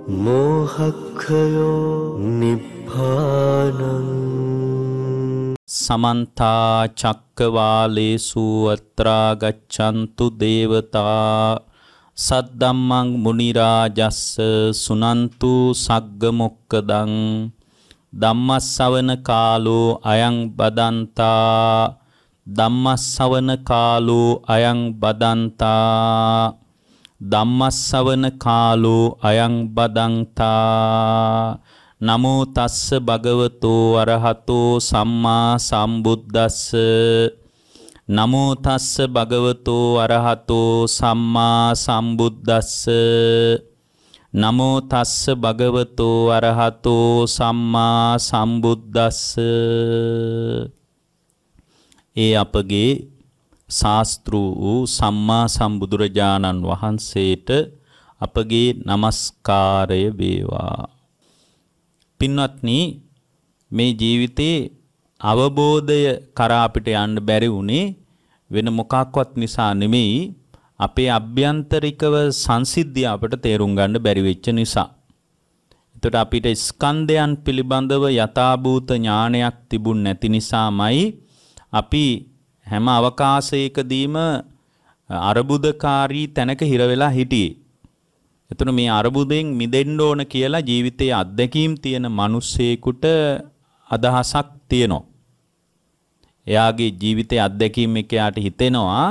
मोहक्षयो निब्बानं समन्ता चक्कवालेषु अत्रा गच्छन्तु देवता सद्धम्मं मुनिराजस्स सुनन्तु सग्गमोक्कदं ධම්මස්සවන කාලෝ අයං බදන්තා ධම්මස්සවන කාලෝ අයං බදන්තා ධම්මස්සවන කාලෝ අයං බදන්තා නමෝ තස්ස භගවතෝ අරහතෝ සම්මා සම්බුද්දස්ස නමෝ තස්ස භගවතෝ අරහතෝ සම්මා සම්බුද්දස්ස නමෝ තස්ස භගවතෝ අරහතෝ සම්මා සම්බුද්දස්ස. ඒ අපගේ ශාස්ත්‍රු වූ සම්මා සම්බුදුරජාණන් වහන්සේට අපගේ নমස්කාරය වේවා. පින්වත්නි, මේ ජීවිතේ අවබෝධය කරා අපිට යන්න බැරි වුණේ වෙන මොකක්වත් නිසා නෙමෙයි, අපේ අභ්‍යන්තරිකව සංසිද්ධිය අපට තේරුම් ගන්න බැරි වෙච්ච නිසා. එතකොට අපිට ස්කන්ධයන් පිළිබඳව යථාභූත ඥානයක් තිබුණ නැති නිසාමයි අපි හැම අවකාශයකදීම අරබුදකාරී තැනක හිර වෙලා හිටියේ. එතන මේ අරබුදෙන් මිදෙන්න ඕන කියලා ජීවිතයේ අත්දැකීම් තියෙන මිනිස්සෙකුට අදහසක් තියෙනවා. එයාගේ ජීවිතයේ අත්දැකීම් එක යාට හිතෙනවා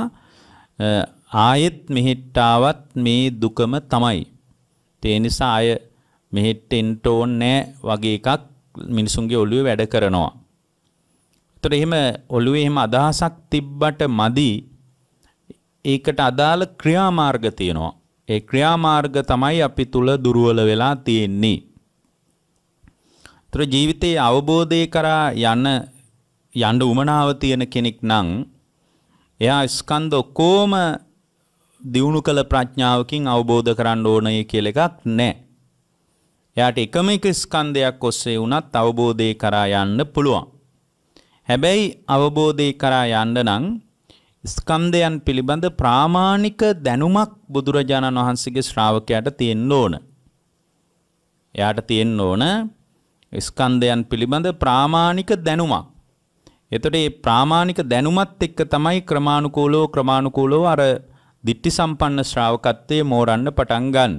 ආයෙත් මෙහෙට ආවත් මේ දුකම තමයි. ඒ නිසා අය මෙහෙට එන්න ඕනේ වගේ එකක් මිනිසුන්ගේ ඔළුවේ වැඩ කරනවා. ඒතර එහෙම ඔළුවේ එහෙම අදහසක් තිබ්බට මදි. ඒකට අදාළ ක්‍රියාමාර්ග තියෙනවා. ඒ ක්‍රියාමාර්ග තමයි අපි තුල දුර්වල වෙලා තියෙන්නේ. ඒතර ජීවිතයේ අවබෝධය කරා යන්න උමනාව තියෙන කෙනෙක් නම් එයා ස්කන්ධ ඔක්කොම දියුණු කළ ප්‍රඥාවකින් අවබෝධ කරන්න ඕනේ කියලා එකක් නැහැ. එයාට එකම එක ස්කන්ධයක් ඔස්සේ වුණත් අවබෝධය කරා යන්න පුළුවන්. හැබැයි අවබෝධය කරා යන්න නම් ස්කන්ධයන් පිළිබඳ ප්‍රාමාණික දැනුමක් බුදුරජාණන් වහන්සේගේ ශ්‍රාවකයාට තියෙන්න ඕන. එයාට තියෙන්න ඕන ස්කන්ධයන් පිළිබඳ ප්‍රාමාණික දැනුමක්. එතකොට මේ ප්‍රාමාණික දැනුමත් එක්ක තමයි ක්‍රමානුකූලව අර දිට්ඨි සම්පන්න ශ්‍රාවකත්වයේ මෝරන්න පටන් ගන්න.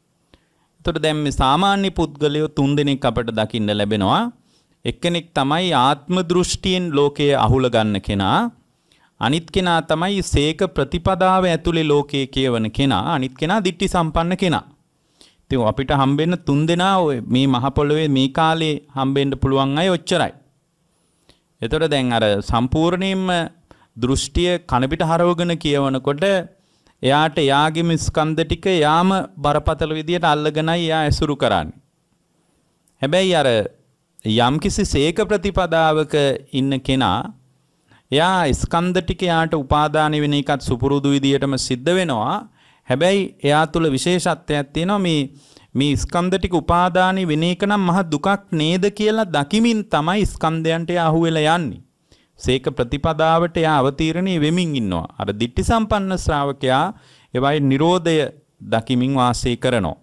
එතකොට දැන් මේ සාමාන්‍ය පුද්ගලයෝ 3 දෙනෙක් අපට දකින්න ලැබෙනවා. එක්කෙනෙක් තමයි ආත්ම දෘෂ්ටියෙන් ලෝකයේ අහුල ගන්න කෙනා. අනිත් කෙනා තමයි සීක ප්‍රතිපදාව ඇතුලේ ලෝකයේ කියවන කෙනා. අනිත් කෙනා දිට්ඨි සම්පන්න කෙනා. ඉතින් අපිට හම්බෙන්න 3 දෙනා මේ මහ පොළොවේ මේ කාලේ හම්බෙන්න පුළුවන් අය ඔච්චරයි. එතකොට දැන් අර සම්පූර්ණයෙන්ම දෘෂ්ටිය කනපිට හරවගෙන කියවනකොට එයාට යාගෙම ස්කන්ධ ටික යාම බරපතල විදියට අල්ලගෙනයි යා ඇසුරු කරන්නේ. හැබැයි අර යම්කිසි සීක ප්‍රතිපදාවක ඉන්න කෙනා එයා ස්කන්ධ ටික යාට උපාදාන වෙන එකත් සුපුරුදු විදියටම සිද්ධ වෙනවා. හැබැයි එයා තුල විශේෂත්වයක් තියෙනවා. මේ ස්කන්ධ ටික උපාදානි වෙන එක නම් මහ දුකක් නේද කියලා දකිමින් තමයි ස්කන්ධයන්ට අහුවෙලා යන්නේ. සීක ප්‍රතිපදාවට යා අවතීර්ණේ වෙමින් ඉන්නවා. අර දිට්ඨි සම්පන්න ශ්‍රාවකයා ඒවයි නිරෝධය දකිමින් වාසය කරනවා.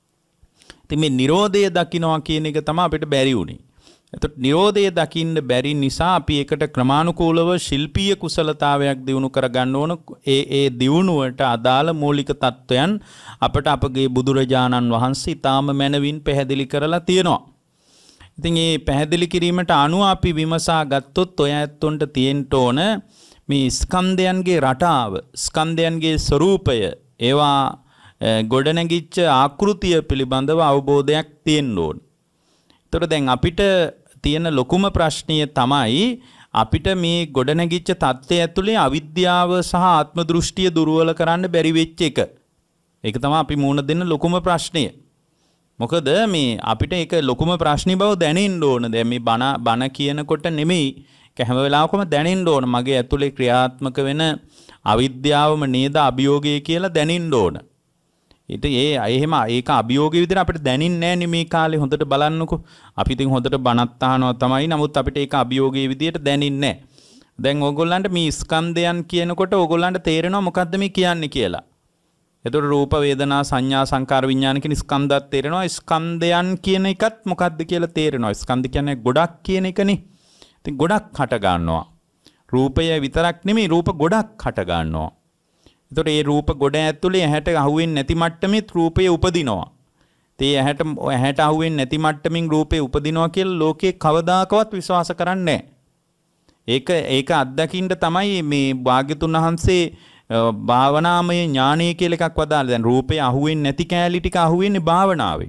ඉතින් මේ නිරෝධය දකින්නවා කියන එක තමයි අපිට බැරි වුනේ. එතකොට නිරෝධය දකින්න බැරි නිසා අපි ඒකට ක්‍රමානුකූලව ශිල්පීය කුසලතාවයක් දිනු කරගන්න ඕන. ඒ දිනුවට අදාළ මූලික தত্ত্বයන් අපට අපගේ බුදුරජාණන් වහන්සේ ඊටාම මැනවින් පැහැදිලි කරලා තියෙනවා. ඉතින් මේ පැහැදිලි කිරීමට අනුව අපි විමසා ගත්තොත් ඔය ඇත්තොන්ට තියෙන්න ඕන මේ ස්කන්ධයන්ගේ රටාව, ස්කන්ධයන්ගේ ස්වરૂපය, ඒවා ගොඩනැගිච්ච ආකෘතිය පිළිබඳව අවබෝධයක් තියෙන්න ඕන. ඒතර දැන් අපිට තියෙන ලොකුම ප්‍රශ්නය තමයි අපිට මේ ගොඩනැගිච්ච தත්ත්වය ඇතුලේ අවිද්‍යාව සහ ආත්ම දෘෂ්ටිය දුර්වල කරන්න බැරි වෙච්ච එක. ඒක තමයි අපි මුණ දෙන්න ලොකුම ප්‍රශ්නය. මොකද මේ අපිට ඒක ලොකුම ප්‍රශ්නේ බව දැනෙන්න ඕන. දැන් මේ බණ කියනකොට නෙමෙයි හැම වෙලාවකම දැනෙන්න ඕන. මගේ ඇතුලේ ක්‍රියාත්මක වෙන අවිද්‍යාවම නේද අභියෝගය කියලා දැනෙන්න ඕන. එහෙම ඒක අභියෝගය විදිහට අපිට දැනෙන්නේ නැහැ නේ මේ කාලේ. හොඳට බලන්නකෝ. අපි ඉතින් හොඳට බණත් අහනවා තමයි. නමුත් අපිට ඒක අභියෝගයේ විදිහට දැනෙන්නේ නැහැ. දැන් ඕගොල්ලන්ට මේ ස්කන්ධයන් කියනකොට ඕගොල්ලන්ට තේරෙනවා මොකද්ද මේ කියන්නේ කියලා. එතකොට රූප වේදනා සංඥා සංකාර විඥාන කියන ස්කන්ධات තේරෙනවා. ස්කන්ධයන් කියන එකත් මොකක්ද කියලා තේරෙනවා. ස්කන්ධ කියන්නේ ගොඩක් කියන එකනේ. ඉතින් ගොඩක් හට ගන්නවා. රූපය විතරක් නෙමෙයි රූප ගොඩක් හට ගන්නවා. එතකොට මේ රූප ගොඩ ඇතුලේ ඇහැට අහුවෙන්නේ නැති මට්ටමේ රූපය උපදිනවා. ඒ ඇහැට අහුවෙන්නේ නැති මට්ටමින් රූපේ උපදිනවා කියලා ලෝකේ කවදාකවත් විශ්වාස කරන්නේ නැහැ. ඒක අත්දකින්න තමයි මේ භාග්‍යතුන් වහන්සේ භාවනාමය ඥානය කියලා එකක් වදාළා. දැන් රූපේ අහුවෙන්නේ නැති කෑලි ටික අහුවෙන්නේ භාවනාවෙන්.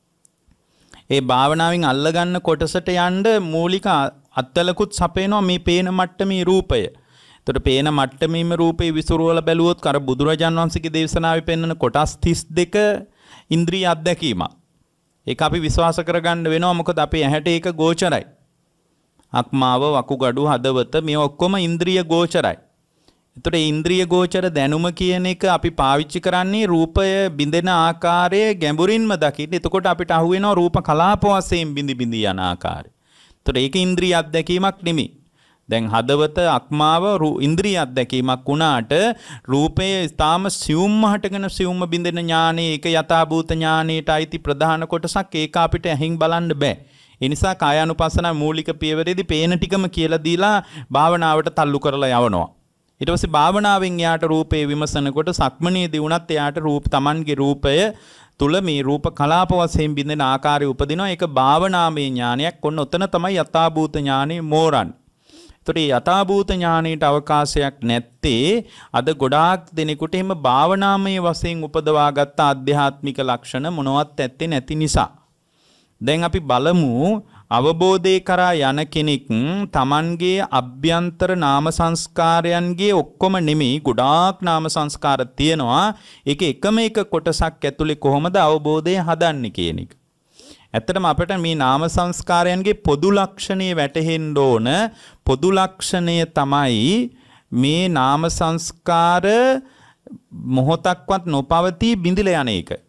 ඒ භාවනාවෙන් අල්ලගන්න කොටසට යන්න මූලික අත්දලකුත් සපේනවා මේ පේන මට්ටමේ රූපය. එතකොට පේන මට්ටමේම රූපේ විසුරුවල බැලුවොත් අර බුදුරජාන් වහන්සේගේ දේශනාවේ පෙන්වන කොටස් 32 ඉන්ද්‍රිය අත්දැකීම. ඒක අපි විශ්වාස කරගන්න වෙනවා. මොකද අපේ ඇහැට ඒක ගෝචරයි. අක්මාව, වකුගඩු, හදවත මේ ඔක්කොම ඉන්ද්‍රිය ගෝචරයි. එතකොට ඉන්ද්‍රිය ගෝචර දැනුම කියන එක අපි පාවිච්චි කරන්නේ රූපය බිඳෙන ආකාරයේ ගැඹුරින්ම දකින්න. එතකොට අපිට අහුවෙනවා රූප කලාප වශයෙන් බිඳි බිඳි යන ආකාරය. එතකොට ඒක ඉන්ද්‍රිය අත්දැකීමක් නෙමෙයි. දැන් හදවත අක්මාව ඉන්ද්‍රිය අත්දැකීමක් වුණාට රූපයේ ඊටාම සියුම්ම හටගෙන සියුම්ම බිඳෙන ඥානෙ ඒක යථාභූත ඥානෙට අයිති ප්‍රධාන කොටසක්. ඒක අපිට ඇහින් බලන්න බෑ. ඒ නිසා කායානුපස්සන මූලික පියවරේදී පේන ටිකම කියලා දීලා භාවනාවට තල්ලු කරලා යවනවා. ඊට පස්සේ භාවනාවෙන් යාට රූපේ විමසනකොට සක්මනේදී වුණත් එයාට Tamanගේ රූපය තුල මේ රූප කලාප වශයෙන් බිඳෙන ආකාරය උපදිනවා. ඒක භාවනාමය ඥානයක්. ඔන්න ඔතන තමයි යථාභූත ඥානෙ මෝරන්නේ. ඒතර යථාභූත ඥානයට අවකාශයක් නැත්තේ අද ගොඩාක් දෙනෙකුට එහෙම භාවනාමය වශයෙන් උපදවාගත්ත ආධ්‍යාත්මික ලක්ෂණ මොනවත් ඇත්තේ නැති නිසා. දැන් අපි බලමු අවබෝධය කරා යන කෙනෙක් Tamanගේ අභ්‍යන්තර නාම සංස්කාරයන්ගේ ඔක්කොම නෙමෙයි ගොඩාක් නාම සංස්කාර තියෙනවා. ඒක එකම එක කොටසක් ඇතුලේ කොහොමද අවබෝධය හදන්නේ කියන එක. ඇත්තටම අපිට මේ නාම සංස්කාරයන්ගේ පොදු ලක්ෂණය වැටහෙන්න ඕන. පොදු ලක්ෂණය තමයි මේ නාම සංස්කාර මොහොතක්වත් නොපවතී බිඳිලා යන එක.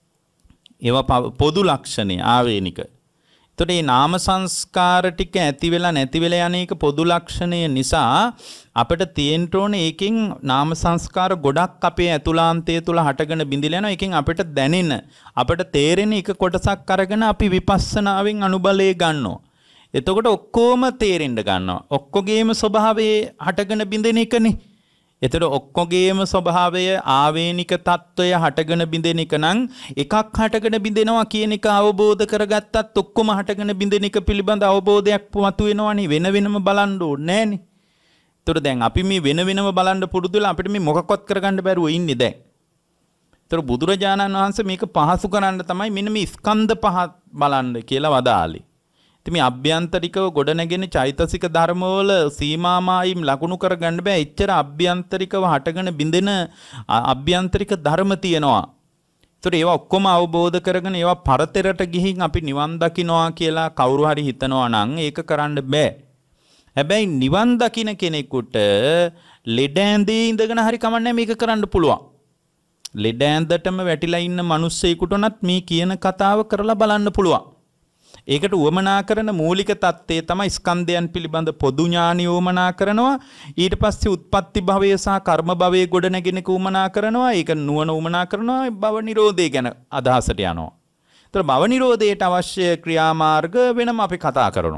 ඒවා පොදු ලක්ෂණය ආවේනික. එතකොට මේ නාම සංස්කාර ටික ඇති වෙලා නැති වෙලා යන එක පොදු ලක්ෂණය නිසා අපිට තියෙන්න ඕනේ ඒකෙන් නාම සංස්කාර ගොඩක් අපේ ඇතුළාන්තය තුල හටගෙන බිඳිලා යනවා. ඒකෙන් අපිට දැනෙන අපිට තේරෙන එක කොටසක් අරගෙන අපි විපස්සනාවෙන් අනුබලය ගන්නවා. එතකොට ඔක්කොම තේරෙන්න ගන්නවා. ඔක්කොගේම ස්වභාවය හටගෙන බිඳෙන එකනේ. එතකොට ඔක්කොගේම ස්වභාවය ආවේනික తত্ত্বය හටගෙන බිඳෙන එක නම් එකක් හටගෙන බිඳෙනවා කියන එක අවබෝධ කරගත්තත් ඔක්කොම හටගෙන බිඳෙන එක පිළිබඳ අවබෝධයක් මතුවෙනවනේ. වෙන වෙනම බලන්න ඕනේ නෑනේ. එතකොට දැන් අපි මේ වෙන වෙනම බලන්න පුරුදු වෙලා අපිට මේ මොකක්වත් කරගන්න බැරුව ඉන්නේ දැන්. එතකොට බුදුරජාණන් වහන්සේ මේක පහසු කරන්න තමයි මෙන්න මේ ස්කන්ධ පහ බලන්න කියලා වදාළේ. ඉතින් මේ අභ්‍යන්තරිකව ගොඩනැගෙන චෛතසික ධර්මවල සීමාමායිම් ලකුණු කරගන්න බෑ. එච්චර අභ්‍යන්තරිකව හටගෙන බිඳෙන අභ්‍යන්තරික ධර්ම තියෙනවා. ඒතර ඒවා ඔක්කොම අවබෝධ කරගෙන ඒවා පරතරට ගිහින් අපි නිවන් දකින්නවා කියලා කවුරු හරි හිතනවා නම් ඒක කරන්න බෑ. හැබැයි නිවන් දකින්න කෙනෙකුට ලෙඩ ඇඳේ ඉඳගෙන හරි කමන්නේ මේක කරන්න පුළුවන්. ලෙඩ ඇඳටම වැටිලා ඉන්න මිනිස්සෙකුට උනත් මේ කියන කතාව කරලා බලන්න පුළුවන්. ඒකට උවමනා කරන මූලික தත්ත්වය තමයි ස්කන්ධයන් පිළිබඳ පොදු ඥානිය උවමනා කරනවා. ඊට පස්සේ උත්පත්ති භවය සහ කර්ම භවයේ ගොඩනැගෙනක උවමනා කරනවා. ඒක නුවණ උවමනා කරනවා. භව නිරෝධය ගැන අදහසට යනවා. ඒතර භව නිරෝධයට අවශ්‍ය ක්‍රියාමාර්ග වෙනම අපි කතා කරනවා.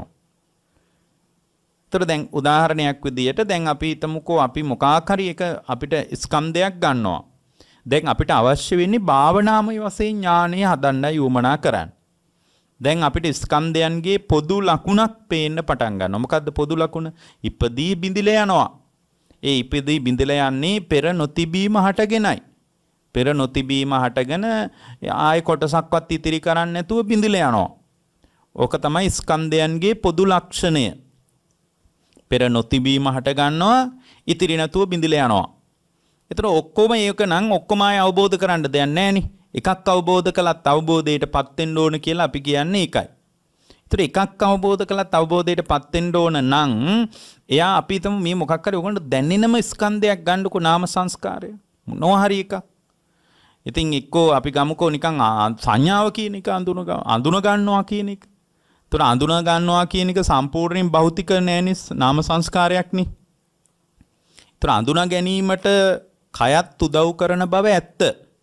ඒතර දැන් උදාහරණයක් විදියට දැන් අපි හිතමුකෝ අපි මොකක් හරි එක අපිට ස්කන්ධයක් ගන්නවා. දැන් අපිට අවශ්‍ය වෙන්නේ භාවනාමය වශයෙන් ඥානය හදන්නයි උවමනා කරන්නේ. දැන් අපිට ස්කන්ධයන්ගේ පොදු ලකුණක් පේන්න පටන් ගන්නවා. මොකද්ද පොදු ලකුණ? ඉපදී බිඳිලා යනවා. ඒ ඉපදී බිඳිලා යන්නේ පෙර නොතිබීම හටගෙනයි. පෙර නොතිබීම හටගෙන ආය කොටසක්වත් ඉතිරි කරන්නේ නැතුව බිඳිලා යනවා. ඕක තමයි ස්කන්ධයන්ගේ පොදු ලක්ෂණය. පෙර නොතිබීම හට ගන්නවා ඉතිරි නැතුව බිඳිලා යනවා. ඒතර ඔක්කොම ඒක නම් ඔක්කොම ආය අවබෝධ කරන්න දෙයක් නැහැ නේ. එකක් අවබෝධ කළත් අවබෝධයටපත් වෙන්න ඕන කියලා අපි කියන්නේ ඒකයි. ඒතර එකක් අවබෝධ කළත් අවබෝධයටපත් වෙන්න ඕන නම් එයා අපි හිතමු මේ මොකක් හරි ඔයගොල්ලෝ දැනෙනම ස්කන්ධයක් ගන්නකො නාම සංස්කාරය. මොනවා හරි එකක්. ඉතින් එක්කෝ අපි ගමුකෝ නිකන් සංඥාව කියන එක අඳුන ගන්නවා කියන එක. ඒතර අඳුන ගන්නවා කියන එක සම්පූර්ණයෙන් භෞතික නෑනේ නාම සංස්කාරයක් නේ. ඒතර අඳුන ගැනීමට කයත් උදව් කරන බව ඇත්ත.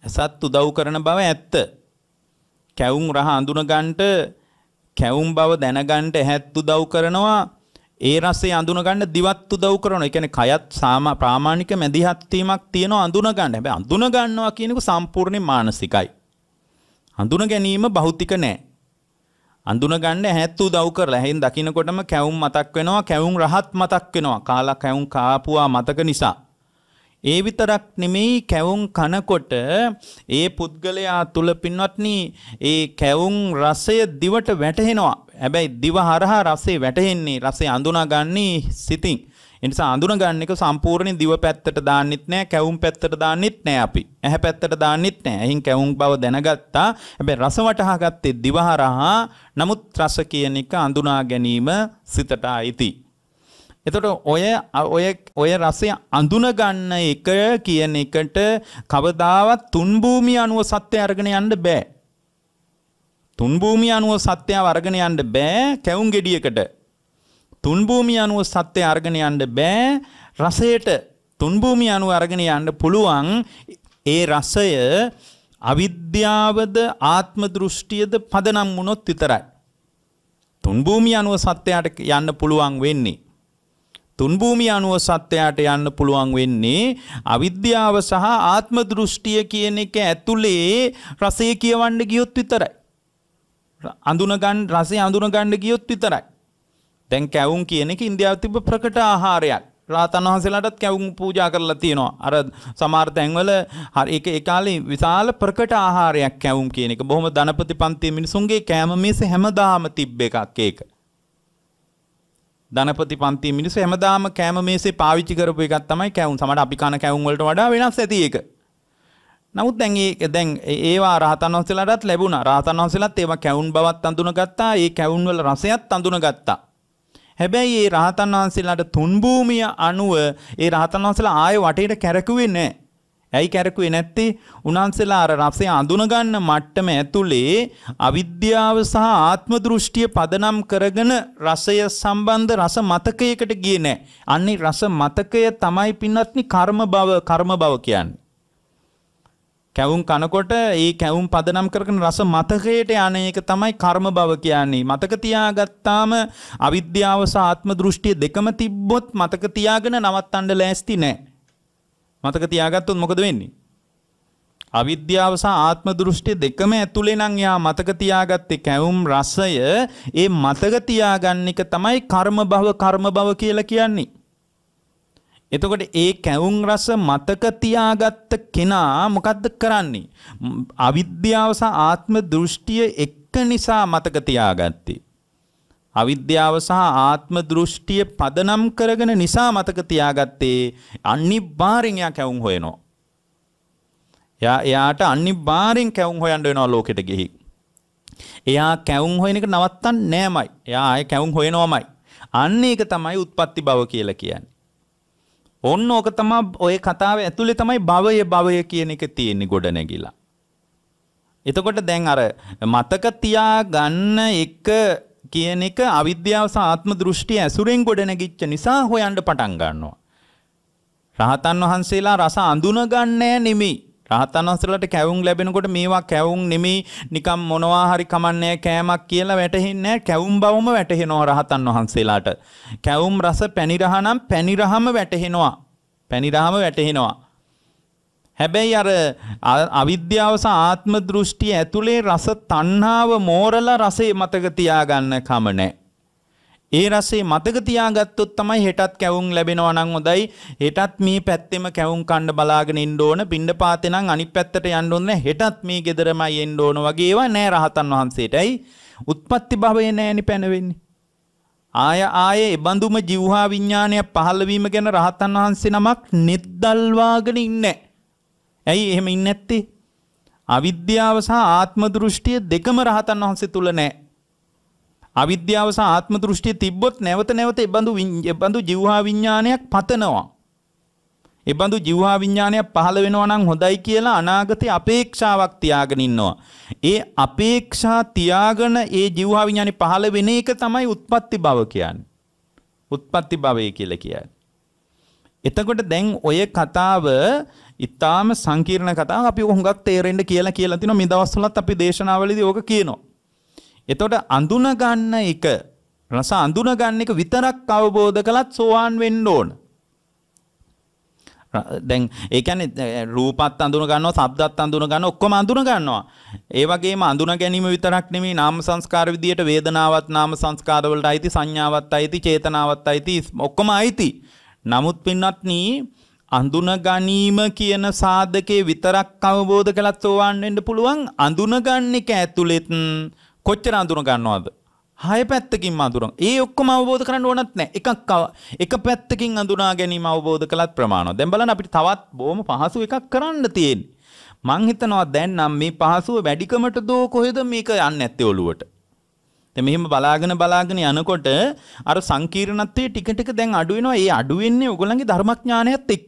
ඇසත් උදව් කරන බව ඇත්ත. කැවුම් රහ අඳුන ගන්නට කැවුම් බව දැනගන්නට ඇහත් උදව් කරනවා. ඒ රසය අඳුන ගන්න දිවත් උදව් කරනවා. ඒ කියන්නේ කයත් ප්‍රාමාණික මැදිහත් වීමක් තියෙනවා අඳුන ගන්න. හැබැයි අඳුන ගන්නවා කියන එක සම්පූර්ණයෙන් මානසිකයි. අඳුන ගැනීම භෞතික නෑ. අඳුන ගන්න ඇහත් උදව් කරලා එහෙන් දකින්නකොටම කැවුම් මතක් වෙනවා. කැවුම් රහත් මතක් වෙනවා. කාලා කැවුම් කාපුවා මතක නිසා. ඒ විතරක් නෙමෙයි කැවුම් කනකොට ඒ පුද්ගලයා තුල පින්වත්නි ඒ කැවුම් රසය දිවට වැටහෙනවා. හැබැයි දිව හරහා රසය වැටෙන්නේ රසය අඳුනාගන්නේ සිතින්. ඒ නිසා අඳුනගන්න එක සම්පූර්ණයෙන් දිව පැත්තට දාන්නෙත් නෑ, කැවුම් පැත්තට දාන්නෙත් නෑ අපි. ඇහැ පැත්තට දාන්නෙත් නෑ. එහෙන් කැවුම් බව දැනගත්තා. හැබැයි රස වටහා ගත්තේ දිව හරහා. නමුත් රස කියන එක අඳුනා ගැනීම සිතට ආйти. එතකොට ඔය රසය අඳුන ගන්න එක කියන එකට කවදාවත් තුන් භූමිය අනුව සත්‍ය අරගෙන යන්න බෑ. තුන් භූමිය අනුව සත්‍ය අරගෙන යන්න බෑ කැවුම් ගෙඩියකට. තුන් භූමිය අනුව සත්‍ය අරගෙන යන්න බෑ රසයට. තුන් භූමිය අනුව අරගෙන යන්න පුළුවන් ඒ රසය අවිද්‍යාවද ආත්ම දෘෂ්ටියද පදනම් වුණොත් විතරයි. තුන් භූමිය අනුව සත්‍යයට යන්න පුළුවන් වෙන්නේ. තුන් භූමිය අනුව සත්‍යයට යන්න පුළුවන් වෙන්නේ අවිද්‍යාව සහ ආත්ම දෘෂ්ටිය කියන එක ඇතුලේ රසය කියවන්න ගියොත් විතරයි. රසය අඳුන ගන්න ගියොත් විතරයි. දැන් කැවුම් කියන එක ඉන්දියාවේ තිබ්බ ප්‍රකට ආහාරයක්. රාතන් වහන්සේලාටත් කැවුම් පූජා කරලා තියෙනවා. අර සමහර තැන්වල ඒක ඒ කාලේ විශාල ප්‍රකට ආහාරයක් කැවුම් කියන එක. බොහොම ධනපති පන්තියේ මිනිසුන්ගේ කෑම මේසේ හැමදාම තිබ්බ එකක් ඒක. ධනපති පන්තියේ මිනිස්සු හැමදාම කෑම මේසේ පාවිච්චි කරපු එකක් තමයි කැවුම්. සමහර අපි කන කැවුම් වලට වඩා වෙනස් ඇති ඒක. නමුත් දැන් ඒවා රහතන් වහන්සේලාටත් ලැබුණා. රහතන් වහන්සේලාත් ඒවා කැවුම් බවත් අඳුනගත්තා. ඒ කැවුම් වල රසයත් අඳුනගත්තා. හැබැයි ඒ රහතන් වහන්සේලාට තුන් භූමිය අනුව ඒ රහතන් වහන්සේලා ආයෙ වටේට කැරකුවේ නැහැ. ඇයි කැරකුවේ නැත්තේ? උන්වහන්සේලා අර රසය අඳුන ගන්න මට්ටම ඇතුලේ අවිද්‍යාව සහ ආත්ම දෘෂ්ටිය පදනම් කරගෙන රසය සම්බන්ධ රස මතකයකට ගියේ නැහැ. අන්නේ රස මතකය තමයි පින්වත්නි කර්ම භව කියන්නේ. කැවුම් කනකොට ඒ කැවුම් පදනම් කරගෙන රස මතකයට යන එක තමයි කර්ම භව කියන්නේ. මතක තියාගත්තාම අවිද්‍යාව සහ ආත්ම දෘෂ්ටිය දෙකම තිබ්බොත් මතක තියාගෙන නවත්තන්න ලෑස්ති නැහැ. මතක තියාගත්තොත් මොකද වෙන්නේ? අවිද්‍යාව සහ ආත්ම දෘෂ්ටිය දෙකම ඇතුලේ නම් යා මතක තියාගත්තේ කැවුම් රසය. ඒ මතක තියාගන්න එක තමයි කර්ම භව කියලා කියන්නේ. එතකොට ඒ කැවුම් රස මතක තියාගත්ත කෙනා මොකද්ද කරන්නේ? අවිද්‍යාව සහ ආත්ම දෘෂ්ටිය එක නිසා මතක තියාගත්තේ. අවිද්‍යාව සහ ආත්ම දෘෂ්ටිය පදනම් කරගෙන නිසා මතක තියාගත්තේ. අනිවාර්යෙන් යා කැවුම් හොයනවා. එයාට අනිවාර්යෙන් කැවුම් හොයන්න වෙනවා ලෝකෙට ගිහින්. එයා කැවුම් හොයන එක නවත්තන්නේ නෑමයි. එයා ආයේ කැවුම් හොයනවාමයි. අන්න ඒක තමයි උත්පත්ති භව කියලා කියන්නේ. ඔන්න ඕක තමයි ඔය කතාවේ ඇතුලේ තමයි භවය කියන එක තියෙන්නේ ගොඩ නැගිලා. එතකොට දැන් අර මතක තියාගන්න එක කියන එක අවිද්‍යාව සහ ආත්ම දෘෂ්ටිය ඇසුරෙන් ගොඩ නැගිච්ච නිසා හොයන්න පටන් ගන්නවා. රහතන් වහන්සේලා රස අඳුනගන්නේ නෙමෙයි. රහතන් වහන්සේලාට කැවුම් ලැබෙනකොට මේවා කැවුම් නෙමෙයි නිකම් මොනවා හරි කමන්නේ කෑමක් කියලා වැටහෙන්නේ නැහැ. කැවුම් බවම වැටහෙනවා රහතන් වහන්සේලාට. කැවුම් රස පැණිරහ නම් පැණිරහම වැටහෙනවා. පැණිරහම වැටහෙනවා. හැබැයි අර අවිද්‍යාව සහ ආත්ම දෘෂ්ටිය ඇතුලේ රස තණ්හාව මෝරලා රසේ මතක තියාගන්න කම නැහැ. ඒ රසේ මතක තියාගත්තොත් තමයි හෙටත් කැවුම් ලැබෙනවා නම් හොඳයි. හෙටත් මේ පැත්තෙම කැවුම් කන්න බලාගෙන ඉන්න ඕන. පින්ඩපාතේ නම් අනිත් පැත්තට යන්න ඕනේ. හෙටත් මේ ගෙදරමයි එන්න ඕන වගේ ඒවා නෑ රහතන් වහන්සේටයි. උත්පත්ති භවයේ නෑනේ පැනවෙන්නේ. ආය බඳුම ජීවහා විඥානය පහළ වීම ගැන රහතන් වහන්සේ නමක් නෙද්දල්වාගෙන ඉන්නේ. ඇයි එහෙම ඉන්නේ නැත්තේ? අවිද්‍යාව සහ ආත්ම දෘෂ්ටිය දෙකම රහතන් වහන්සේ තුල නැහැ. අවිද්‍යාව සහ ආත්ම දෘෂ්ටිය තිබ්බොත් නැවත එබඳු ජීවහා විඥානයක් පතනවා. එබඳු ජීවහා විඥානයක් පහළ වෙනවා නම් හොඳයි කියලා අනාගතේ අපේක්ෂාවක් තියාගෙන ඉන්නවා. ඒ අපේක්ෂා තියාගෙන ඒ ජීවහා විඥානේ පහළ වෙන එක තමයි උත්පත්ති භව කියන්නේ. උත්පත්ති භවය කියලා කියන්නේ. එතකොට දැන් ඔය කතාව ඊටාම සංකීර්ණ කතාවක්. අපි හුඟක් තේරෙන්න කියලා තිනවා. මේ දවස්වලත් අපි දේශනාවලදී ඕක කියනවා. එතකොට අඳුන ගන්න එක රස අඳුන ගන්න එක විතරක් අවබෝධ කළත් සෝවාන් වෙන්න ඕන. දැන් ඒ කියන්නේ රූපත් අඳුන ගන්නවා, ශබ්දත් අඳුන ගන්නවා, ඔක්කොම අඳුන ගන්නවා. ඒ වගේම අඳුන ගැනීම විතරක් නෙමෙයි නාම සංස්කාර විදියට වේදනාවත් නාම සංස්කාර වලට අයිති, සංඥාවත් අයිති, චේතනාවත් අයිති, ඔක්කොම අයිති. නමුත් පින්වත්නි අඳුන ගැනීම කියන සාධකේ විතරක් අවබෝධ කළත් සෝවාන් වෙන්න පුළුවන්. අඳුන ගන්න එක ඇතුළෙත් කොච්චර අඳුන ගන්නවද? 6 පැත්තකින් අඳුරන. ඒ ඔක්කොම අවබෝධ කරන්න ඕනත් නැහැ. එක පැත්තකින් අඳුනා ගැනීම අවබෝධ කළත් ප්‍රමාණවත්. දැන් බලන්න අපිට තවත් බොහොම පහසු එකක් කරන්න තියෙන්නේ. මං හිතනවා දැන් නම් මේ පහසුව වැඩිකමට දෝ කොහෙද මේක යන්නේ නැත්තේ ඔළුවට. දැන් මෙහෙම බලාගෙන යනකොට අර සංකීර්ණත්වයේ ටික ටික දැන් අඩු වෙනවා. ඒ අඩු වෙන්නේ ඔයගොල්ලන්ගේ ධර්මඥානයත් එක්ක.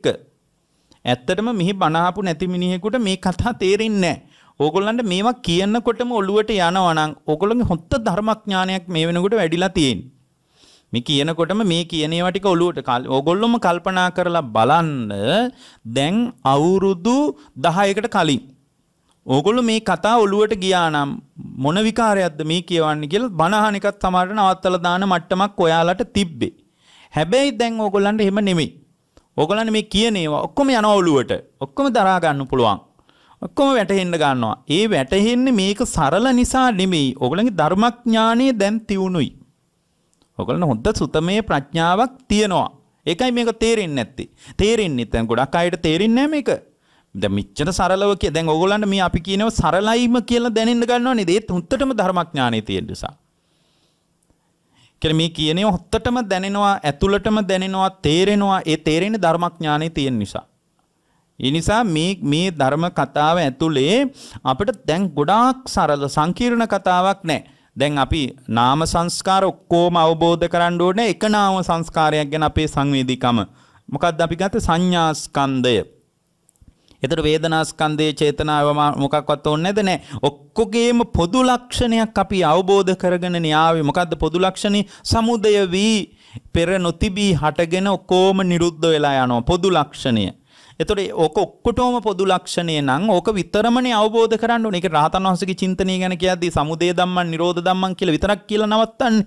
ඇත්තටම මෙහි බණ ආපු නැති මිනිහෙකුට මේ කතා තේරෙන්නේ නැහැ. ඕගොල්ලන්ට මේවා කියනකොටම ඔළුවට යනවා නම් ඕගොල්ලන්ගේ හොත්ත ධර්මඥානයක් මේ වෙනකොට වැඩිලා තියෙන්නේ. මේ කියනකොටම මේ කියන ඒවා ටික ඔළුවට ඕගොල්ලොම කල්පනා කරලා බලන්න. දැන් අවුරුදු 10කට කලින් ඕගොල්ලෝ මේ කතා ඔළුවට ගියා නම් මොන විකාරයක්ද මේ කියවන්නේ කියලා බණ අහන එකත් සමහරට නවත්තලා දාන මට්ටමක් ඔයාලට තිබ්බේ. හැබැයි දැන් ඕගොල්ලන්ට එහෙම නෙමෙයි. ඕගොල්ලන් මේ කියන ඒවා ඔක්කොම යනවා ඔළුවට. ඔක්කොම දරා ගන්න පුළුවන්. ඔක්කොම වැටහෙන්න ගන්නවා. ඒ වැටහෙන්නේ මේක සරල නිසා නෙමෙයි. ඕගොල්ලන්ගේ ධර්මඥානය දැන් තියුණුයි. ඕගොල්ලන් හොඳ සුතමේ ප්‍රඥාවක් තියෙනවා. ඒකයි මේක තේරෙන්නේ නැත්තේ. තේරෙන්නේ නැත්නම් ගොඩක් අයට තේරෙන්නේ නැහැ මේක. දැන් මෙච්චර සරලව දැන් ඕගොල්ලන්ට මේ අපි කියනවා සරලයිම කියලා දැනෙන්න ගන්නවා නේද? ඒත් හොත්තටම ධර්මඥානය තියෙන නිසා. කියන්නේ මේ කියන්නේ හොත්තටම දැනෙනවා, ඇතුළටම දැනෙනවා, තේරෙනවා. ඒ තේරෙන්නේ ධර්මඥානය තියෙන නිසා. ඒ නිසා මේ ධර්ම කතාව ඇතුලේ අපිට දැන් ගොඩාක් සරල සංකීර්ණ කතාවක් නැහැ. දැන් අපි නාම සංස්කාර ඔක්කොම අවබෝධ කරගන්න ඕනේ. එක නාම සංස්කාරයක් ගැන අපේ සංවේදීකම. මොකක්ද අපි ගත්තේ සංඥා ස්කන්ධය. එතකොට වේදනා ස්කන්ධයේ චේතනාව මොකක්වත් ඕනේ නැද නෑ. ඔක්කොගේම පොදු ලක්ෂණයක් අපි අවබෝධ කරගෙන න්යාවේ. මොකද්ද පොදු ලක්ෂණේ? සමුදය වී පෙර නොතිබී හටගෙන ඔක්කොම නිරුද්ධ වෙලා යනවා. පොදු ලක්ෂණය. එතකොට ඕක ඔක්කොටම පොදු ලක්ෂණය නම් ඕක විතරමනේ අවබෝධ කරන්න ඕනේ. ඒක රහතන් වහන්සේගේ චින්තනය ගැන කියද්දී සමුදය ධම්මං නිරෝධ ධම්මං කියලා විතරක් කියලා නවත්තන්නේ.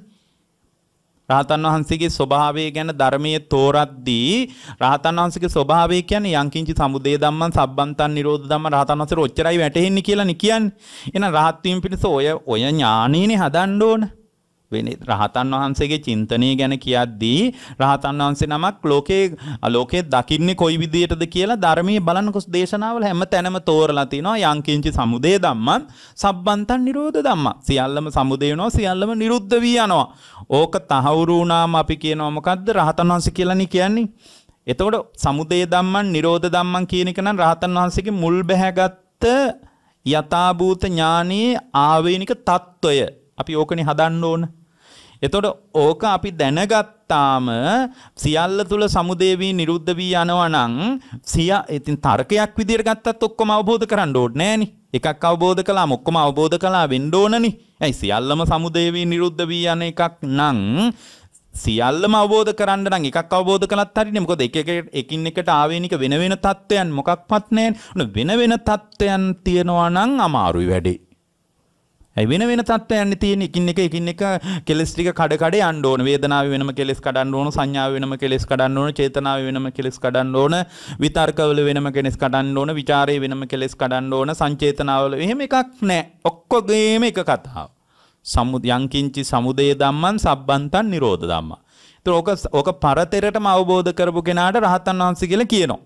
රහතන් වහන්සේගේ ස්වභාවය ගැන ධර්මයේ තෝරද්දී රහතන් වහන්සේගේ ස්වභාවය කියන්නේ යංකින්චි සමුදය ධම්මං සබ්බන්තං නිරෝධ ධම්මං රහතන් වහන්සේට ඔච්චරයි වැටහෙන්නේ කියලානේ කියන්නේ. එහෙනම් රහත් වීම පිණිස ඔය ඥානෙනේ හදන්න ඕන. වෙන්නේ රහතන් වහන්සේගේ චින්තනය ගැන කියද්දී රහතන් වහන්සේ නමක් ලෝකේ දකින්නේ කොයි විදියටද කියලා ධර්මයේ බලනකොස් දේශනාවල හැම තැනම තෝරලා තිනවා යංකින්චි සමුදය ධම්මං සබ්බන්තං නිරෝධ ධම්මං. සියල්ලම සමුදය වෙනවා, සියල්ලම නිරුද්ධ වී යනවා. ඕක තහවුරු වුණාම අපි කියනවා මොකද්ද? රහතන් වහන්සේ කියලානේ කියන්නේ. එතකොට සමුදය ධම්මං නිරෝධ ධම්මං කියන එක නම් රහතන් වහන්සේගේ මුල් බැහැගත් යථාභූත ඥානයේ ආවේනික తত্ত্বය. අපි ඕකනේ හදන්න ඕන. එතකොට ඕක අපි දැනගත්තාම සියල්ල තුල සමුදය වී නිරුද්ධ වී යනවා නම් ඉතින් තර්කයක් විදියට ගත්තත් ඔක්කොම අවබෝධ කරන්න ඕනේ නෑනේ. එකක් අවබෝධ කළාම ඔක්කොම අවබෝධ කළා වෙන්න ඕනනේ. ඇයි සියල්ලම සමුදය වී නිරුද්ධ වී යන එකක් නම් සියල්ලම අවබෝධ කරන්න නම් එකක් අවබෝධ කළත් හරිනේ. මොකද එකින් එකට ආවේනික වෙන වෙන තත්ත්වයන් මොකක්වත් නැහැ. වෙන වෙන තත්ත්වයන් තියනවා නම් අමාරුයි වැඩේ. ඒ වෙන වෙන තත්ත්වයන් තියෙන එකින් එක කෙලස් ටික කඩ යන්න ඕන. වේදනාව වෙනම කෙලස් කඩන්න ඕන, සංඥාව වෙනම කෙලස් කඩන්න ඕන, චේතනාව වෙනම කෙලස් කඩන්න ඕන, විතර්කවල වෙනම කෙලස් කඩන්න ඕන, ਵਿਚාරයේ වෙනම කෙලස් කඩන්න ඕන, සංචේතනාවල එහෙම එකක් නැහැ. ඔක්කොගේම එක කතාව. යංකින්චි සමුදය ධම්මං සබ්බන්තං නිරෝධ ධම්මං. ඒතර ඕක පරතරටම අවබෝධ කරපු කෙනාට රහතන් වහන්සේ කියලා කියනවා.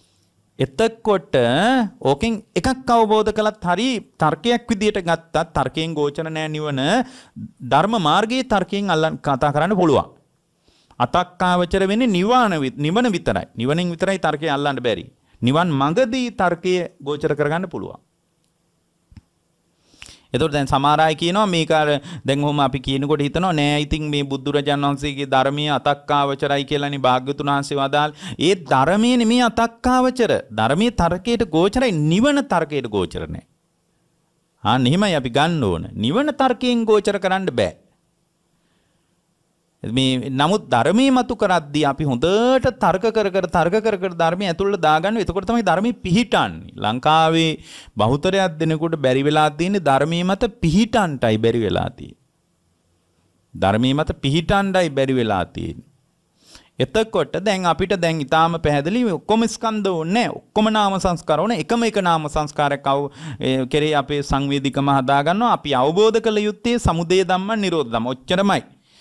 එතකොට ඕකෙන් එකක් අවබෝධ කළත් හරි තර්කයක් විදියට ගත්තත් තර්කයෙන් ගෝචර නැහැ නිවන. ධර්ම මාර්ගයේ තර්කයෙන් කතා කරන්න පුළුවන්. අතක්කාවචර වෙන්නේ නිවන විතරයි. නිවනෙන් විතරයි තර්කය අල්ලන්න බැරි. නිවන් මඟදී තර්කය ගෝචර කරගන්න පුළුවන්. එතකොට දැන් සමහර අය කියනවා මේක අර දැන් ඔහොම අපි කියනකොට හිතනවා නෑ ඉතින් මේ බුදුරජාණන් වහන්සේගේ ධර්මයේ අතක්කාවචරයි කියලානේ භාග්‍යවතුන් වහන්සේ වදාළ. ඒ ධර්මයේ නෙමෙයි අතක්කාවචර. ධර්මයේ තර්කයට ගෝචරයි, නිවන තර්කයට ගෝචර නෑ. එහෙමයි අපි ගන්න ඕන. නිවන තර්කයෙන් ගෝචර කරන්න බෑ. මේ නමුත් ධර්මයේ මතු කරද්දී අපි හොඳට තර්ක කර ධර්මයේ ඇතුළට දාගන්න. එතකොට තමයි ධර්මයේ පිහිටන්නේ. ලංකාවේ බහුතරයක් දෙනෙකුට බැරි වෙලා තියෙන්නේ ධර්මයේ මත පිහිටන්නටයි බැරි වෙලා තියෙන්නේ. ධර්මයේ මත පිහිටන්නයි බැරි වෙලා තියෙන්නේ. එතකොට දැන් අපිට දැන් ඊටාම පැහැදිලි ඔක්කොම ස්කන්ධ ඕනේ. ඔක්කොම නාම සංස්කාර ඕනේ. එකම එක නාම සංස්කාරයක් කෙරේ අපේ සංවේදිකම හදා ගන්නවා. අපි අවබෝධ කළ යුත්තේ සමුදය ධම්ම නිරෝධ ධම්ම. ඔච්චරමයි.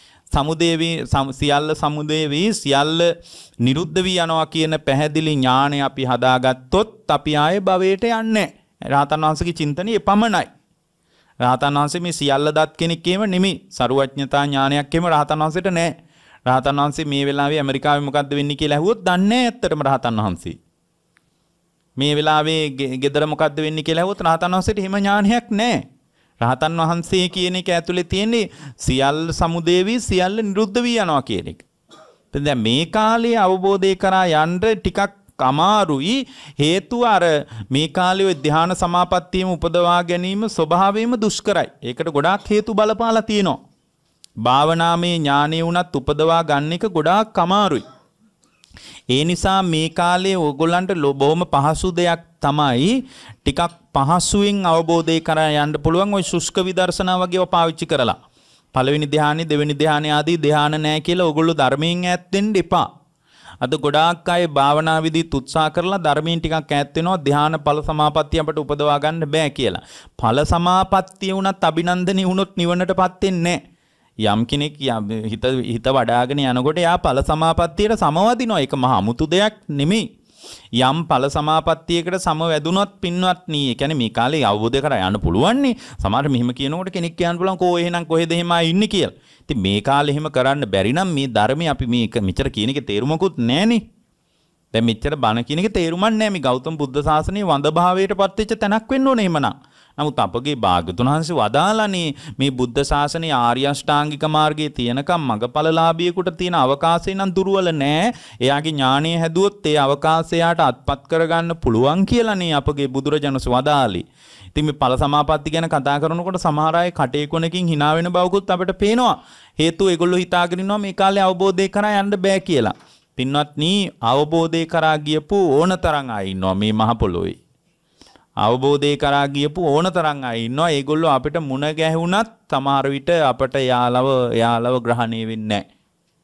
සියල්ල සමුදය වී සියල්ල නිරුද්ධ වී යනවා කියන පැහැදිලි ඥාණය අපි හදාගත්තොත් අපි ආයේ භවයට යන්නේ නැහැ. රහතන් වහන්සේගේ චින්තනය එපමණයි. රහතන් වහන්සේ මේ සියල්ල දත් කෙනෙක් එහෙම නෙමෙයි. සරුවඥතා ඥානයක් එහෙම රහතන් වහන්සේට නැහැ. රහතන් වහන්සේ මේ වෙලාවේ ඇමරිකාවේ මොකද්ද වෙන්නේ කියලා ඇහුවොත් දන්නේ නැහැ ඇත්තටම රහතන් වහන්සේ. මේ වෙලාවේ ගෙදර මොකද්ද වෙන්නේ කියලා ඇහුවොත් රහතන් වහන්සේට හිම ඥානයක් නැහැ. රහතන් වහන්සේ කියන එක ඇතුලේ තියෙන්නේ සියල්ල සමුදය වී සියල්ල නිරුද්ධ වී යනවා කියන එක. දැන් මේ කාලේ අවබෝධය කරා යන්න ටිකක් අමාරුයි. හේතුව අර මේ කාලේ ඔය ධ්‍යාන සමාපත්තියම උපදවා ගැනීම ස්වභාවයෙන්ම දුෂ්කරයි. ඒකට ගොඩාක් හේතු බලපාලා තියෙනවා. භාවනාමය ඥානෙ වුණත් උපදවා ගන්න එක ගොඩාක් අමාරුයි. ඒ නිසා මේ කාලේ ඕගොල්ලන්ට බොහොම පහසු දෙයක් තමයි ටිකක් පහසුවෙන් අවබෝධය කරා යන්න පුළුවන් ওই ශුෂ්ක විදර්ශනා වගේව පාවිච්චි කරලා. පළවෙනි ධ්‍යානෙ දෙවෙනි ධ්‍යානෙ ආදී ධ්‍යාන නැහැ කියලා ඕගොල්ලෝ ධර්මයෙන් ඈත් වෙන්න එපා. අද ගොඩාක් අය භාවනා විදිහට උත්සාහ කරලා ධර්මයෙන් ටිකක් ඈත් වෙනවා. ධ්‍යාන ඵල සමාපත්තිය අපට උපදවා ගන්න බෑ කියලා. ඵල සමාපත්තිය වුණත් අභිනන්දනී වුණොත් නිවනටපත් වෙන්නේ නැහැ. යම් කෙනෙක් හිත වඩාගෙන යනකොට යා ඵල සමාපත්තියට සමවදිනවා. ඒක මහා අමුතු දෙයක් නෙමෙයි. යම් ඵල සමාපත්තියකට සමවැදුනොත් පින්වත්නි, ඒ කියන්නේ මේ කාලේ අවබෝධ කරා යන්න පුළුවන් නේ. සමහර මෙහෙම කියනකොට කෙනෙක් කියන්න පුළුවන් කෝ එහෙනම් කොහෙද එහෙම ඉන්නේ කියලා. ඉතින් මේ කාලේ එහෙම කරන්න බැරි නම් මේ ධර්මයේ අපි මේක මෙච්චර කියන එකේ තේරුමකුත් නැහනේ. දැන් මෙච්චර බණ කියන එකේ තේරුමක් නැහැ. මේ ගෞතම බුද්ධ ශාසනයේ වඳ භාවයට පත් වෙච්ච තැනක් වෙන්න ඕනේ එහෙමනම්. නමුත් අපගේ භාග්‍යතුන් වහන්සේ වදාලානේ මේ බුද්ධ ශාසනයේ ආර්ය අෂ්ටාංගික මාර්ගයේ තියෙනකම් මගපලලාභියෙකුට තියෙන අවකාශය නම් දුර්වල නෑ. එයාගේ ඥාණය හැදුවොත් ඒ අවකාශයට අත්පත් කරගන්න පුළුවන් කියලානේ අපගේ බුදුරජාණන් වදාළේ. ඉතින් මේ ඵල සමාපatti ගැන කතා කරනකොට සමහර අය කටේ කොනකින් hina වෙන බවකුත් අපිට පේනවා. හේතුව ඒගොල්ලෝ හිතාගෙන ඉන්නවා මේ කාලේ අවබෝධය කරා යන්න බෑ කියලා. පින්වත්නි, අවබෝධය කරා ගියපු ඕනතරම් අය ඉන්නවා මේ මහ පොළොවේ. අවබෝධය කරා ගියපු ඕනතරම් අය ඉන්නවා. ඒගොල්ලෝ අපිට මුණ ගැහුණත් සමහර විට අපට යාලව ග්‍රහණය වෙන්නේ නැහැ.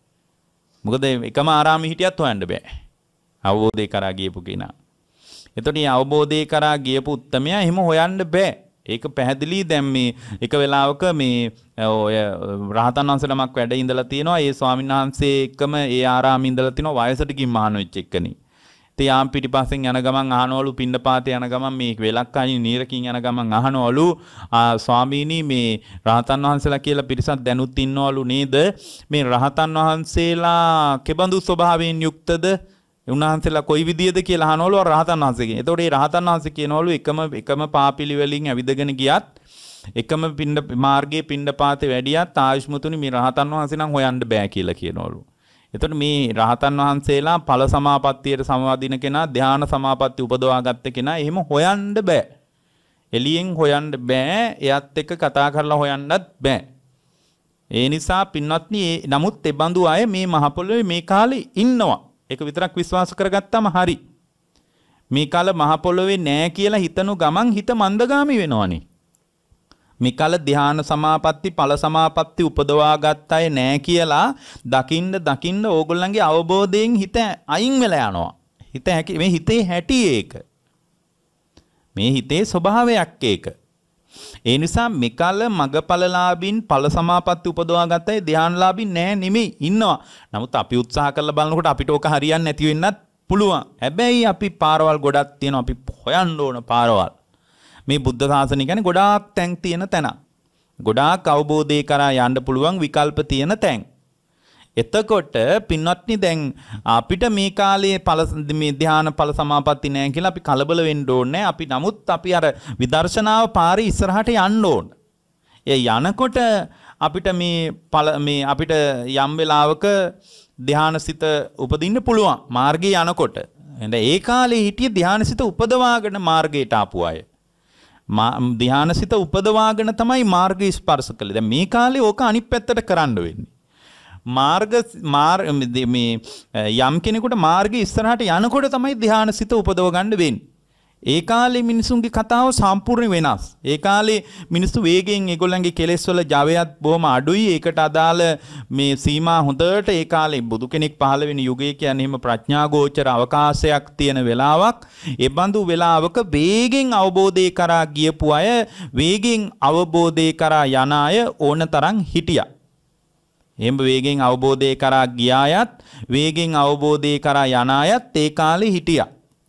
මොකද එකම ආරාමෙ හිටියත් හොයන්න බෑ. අවබෝධය කරා ගියපු කෙනා. එතකොට මේ අවබෝධය කරා ගියපු උත්තමයා එහෙම හොයන්න බෑ. ඒක පැහැදිලි. දැන් මේ එක වෙලාවක මේ ඔය රහතන් වහන්සේ නමක් වැඩ ඉඳලා තියෙනවා. ඒ ස්වාමීන් වහන්සේ එක්කම ඒ ආරාමෙ ඉඳලා තිනවා වයසට ගිහින් මහාන වෙච්ච එක්කනේ. යාම් පිටිපස්සෙන් යන ගමන් අහනවලු පින්නපාතේ යන ගමන් මේ වෙලක්කාණි නීරකින් යන ගමන් අහනවලු ස්වාමීනි මේ රහතන් වහන්සේලා කියලා පිරිසක් දැනුත් ඉන්නවලු නේද? මේ රහතන් වහන්සේලා කෙබඳු ස්වභාවයෙන් යුක්තද? උන්වහන්සේලා කොයි විදියද කියලා අහනවලු රහතන් වහන්සේගෙන්. එතකොට මේ රහතන් වහන්සේ කියනවලු එකම පාපිලි වලින් ඇවිදගෙන ගියත් එකම මාර්ගයේ පින්නපාතේ වැඩියත් ආයුෂ්මතුනි මේ රහතන් වහන්සේ නම් හොයන්න බෑ කියලා කියනවලු. එතකොට මේ රහතන් වහන්සේලා ඵල සමාපත්තියට සමවදින කෙනා, ධ්‍යාන සමාපatti උපදවා ගත්ත කෙනා එහෙම හොයන්න බෑ. එළියෙන් හොයන්න බෑ. එයත් එක්ක කතා කරලා හොයන්නත් බෑ. ඒ නිසා පින්වත්නි, නමුත් ඒ බඳු අය මේ මහ පොළොවේ මේ කාලේ ඉන්නවා. ඒක විතරක් විශ්වාස කරගත්තාම හරි. මේ කාල මහ පොළොවේ නෑ කියලා හිතනු ගමන් හිත මන්දගාමි වෙනවනේ. මේ කාල ධ්‍යාන සමාපatti ඵල සමාපatti උපදවා ගත්ත අය නෑ කියලා දකින්න ඕගොල්ලන්ගේ අවබෝධයෙන් හිත අයින් වෙලා යනවා. මේ හිතේ හැටි ඒක. මේ හිතේ ස්වභාවයක් ඒක. ඒ නිසා මේ කාල මගපලලාභින් ඵල සමාපatti උපදවා ගත්ත අය ධ්‍යානලාභින් නෑ නෙමෙයි ඉන්නවා. නමුත් අපි උත්සාහ කරලා බලනකොට අපිට ඕක හරියන්නේ නැති වෙන්නත් පුළුවන්. හැබැයි අපි පාරවල් ගොඩක් තියෙනවා. අපි හොයන්න ඕන පාරවල්. මේ බුද්ධ ශාසනය කියන්නේ ගොඩාක් තැන් තියෙන තැන. ගොඩාක් අවබෝධය කරා යන්න පුළුවන් විකල්ප තියෙන තැන්. එතකොට පින්වත්නි, දැන් අපිට මේ කාලේ මේ ධ්‍යාන ඵල සමාපatti නැහැ කියලා අපි කලබල වෙන්න ඕනේ. අපි නමුත් අපි අර විදර්ශනාව පාරේ ඉස්සරහට යන්න ඕන. ඒ යනකොට අපිට අපිට යම් වෙලාවක ධ්‍යානසිත උපදින්න පුළුවන් මාර්ගේ යනකොට. ඒ කාලේ හිටිය ධ්‍යානසිත උපදවාගෙන මාර්ගයට ආපු අය. ධ්‍යානසිත උපදවාගෙන තමයි මාර්ගය ස්පර්ශ කළේ. දැන් මේ කාලේ ඕක අනිත් පැත්තට කරන්න වෙන්නේ. මේ යම් කෙනෙකුට මාර්ගය ඉස්සරහට යනකොට තමයි ධානසිත උපදව ගන්න වෙන්නේ. ඒ කාලේ මිනිසුන්ගේ කතාව සම්පූර්ණ වෙනස්. ඒ කාලේ මිනිස්සු වේගයෙන් ඒගොල්ලන්ගේ කෙලෙස් වල ජවයත් බොහොම අඩුයි. ඒකට අදාළ මේ සීමා හොඳට ඒ කාලේ බුදු කෙනෙක් පහළ වෙන යුගය කියන්නේ එහෙම ප්‍රඥා ගෝචර අවකාශයක් තියෙන වෙලාවක්. ඒ බඳු වෙලාවක වේගෙන් අවබෝධය කරා ගියපු අය වේගෙන් අවබෝධය කරා යන අය ඕනතරම් හිටියා. එහෙම වේගෙන් අවබෝධය කරා ගියායත් වේගෙන් අවබෝධය කරා යන අයත් ඒ කාලේ හිටියා.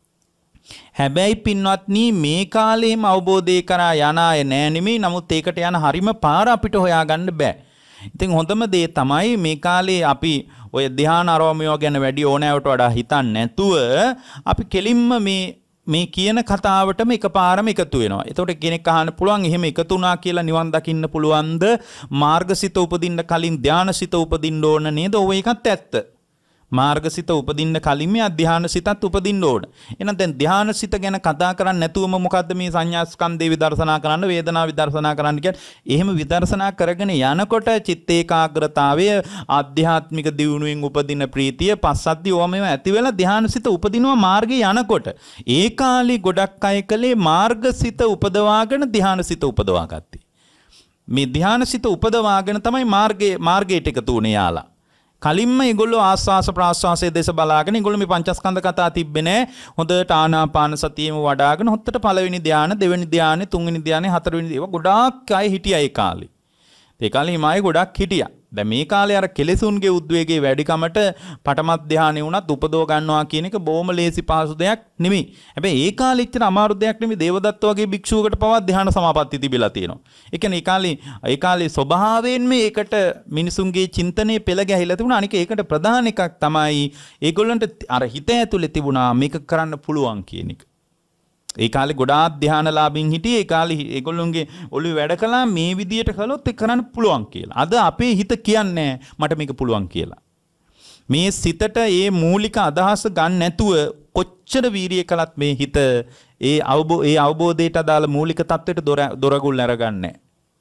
හැබැයි පින්වත්නි මේ කාලේම අවබෝධය කරා යන අය නෑ නෙමෙයි. නමුත් ඒකට යන හරිම පාර අපිට හොයාගන්න බෑ. ඉතින් හොඳම දේ තමයි මේ කාලේ අපි ඔය ධ්‍යාන අරෝමයෝ ගැන වැඩි ඕනෑවට වඩා හිතන්නේ නැතුව අපි කෙලින්ම මේ කියන කතාවටම එකපාරම එකතු වෙනවා. එතකොට කෙනෙක් අහන්න පුළුවන් එහෙම එකතු වුණා කියලා නිවන් දකින්න පුළුවන්ද? මාර්ගසිත උපදින්න කලින් ධානසිත උපදින්න ඕන නේද? ඔය එකත් ඇත්ත. මාර්ගසිත උපදින්න කලින් මේ ධානසිතත් උපදින්න ඕන. එහෙනම් දැන් ධානසිත ගැන කතා කරන්නේ නැතුවම මොකද්ද මේ සංඥා ස්කන්ධේ විදර්ශනා කරන්න, වේදනා විදර්ශනා කරන්න කියන්නේ? එහෙම විදර්ශනා කරගෙන යනකොට චිත්ත ඒකාග්‍රතාවය, ආධ්‍යාත්මික දියුණුවෙන් උපදින ප්‍රීතිය, පස්සද්ධිය ඕමම ඇති වෙලා ධානසිත උපදිනවා මාර්ගේ යනකොට. ඒ කාලේ ගොඩක් අය කලේ මාර්ගසිත උපදවාගෙන ධානසිත උපදවා ගත්තේ. මේ ධානසිත උපදවාගෙන තමයි මාර්ගයට එකතු වුණේ යාලා. කලින්ම ඒගොල්ලෝ ආස්වාස ප්‍රාස්වාසයේ දේශ බලාගෙන ඒගොල්ලෝ මේ පංචස්කන්ධ කතා තිබ්බේ නෑ. හොඳට ආනාපාන සතියෙම වඩාගෙන හොත්තට පළවෙනි ධානය, දෙවෙනි ධානය, තුන්වෙනි ධානය, හතරවෙනි ඒවා ගොඩාක් අය හිටියා ඒ කාලේ. ඒ කාලේ හිමායි ගොඩක් හිටියා. දැන් මේ කාලේ අර කෙලෙසුන්ගේ උද්වේගයේ වැඩිකමට පඨම ධානය වුණත් උපදව ගන්නවා කියන එක බොහොම ලේසි පහසු දෙයක් නෙමෙයි. හැබැයි ඒ කාලේ ඉච්චර අමාරු දෙයක් නෙමෙයි. දේවදත්ත වගේ භික්ෂුවකට පවා ධාන සමාපatti තිබිලා තියෙනවා. ඒ කියන්නේ ඒ කාලේ ස්වභාවයෙන්ම ඒකට මිනිසුන්ගේ චින්තනයේ පෙළ ගැහිලා තිබුණා. අනික ඒකට ප්‍රධාන එකක් තමයි ඒගොල්ලන්ට අර හිත ඇතුලේ තිබුණා මේක කරන්න පුළුවන් කියන එක. ඒ කාලේ ගොඩාක් ධානලාභින් හිටියේ. ඒ කාලේ ඒගොල්ලොන්ගේ ඔළුවේ වැඩ කළා මේ විදියට කළොත් ඒක කරන්න පුළුවන් කියලා. අද අපේ හිත කියන්නේ මට මේක පුළුවන් කියලා. මේ සිතට ඒ මූලික අදහස ගන්න නැතුව කොච්චර වීරිය කළත් මේ හිත ඒ අවබෝධයට අදාළ මූලික தත්වෙට දොරගුල් අරගන්නේ.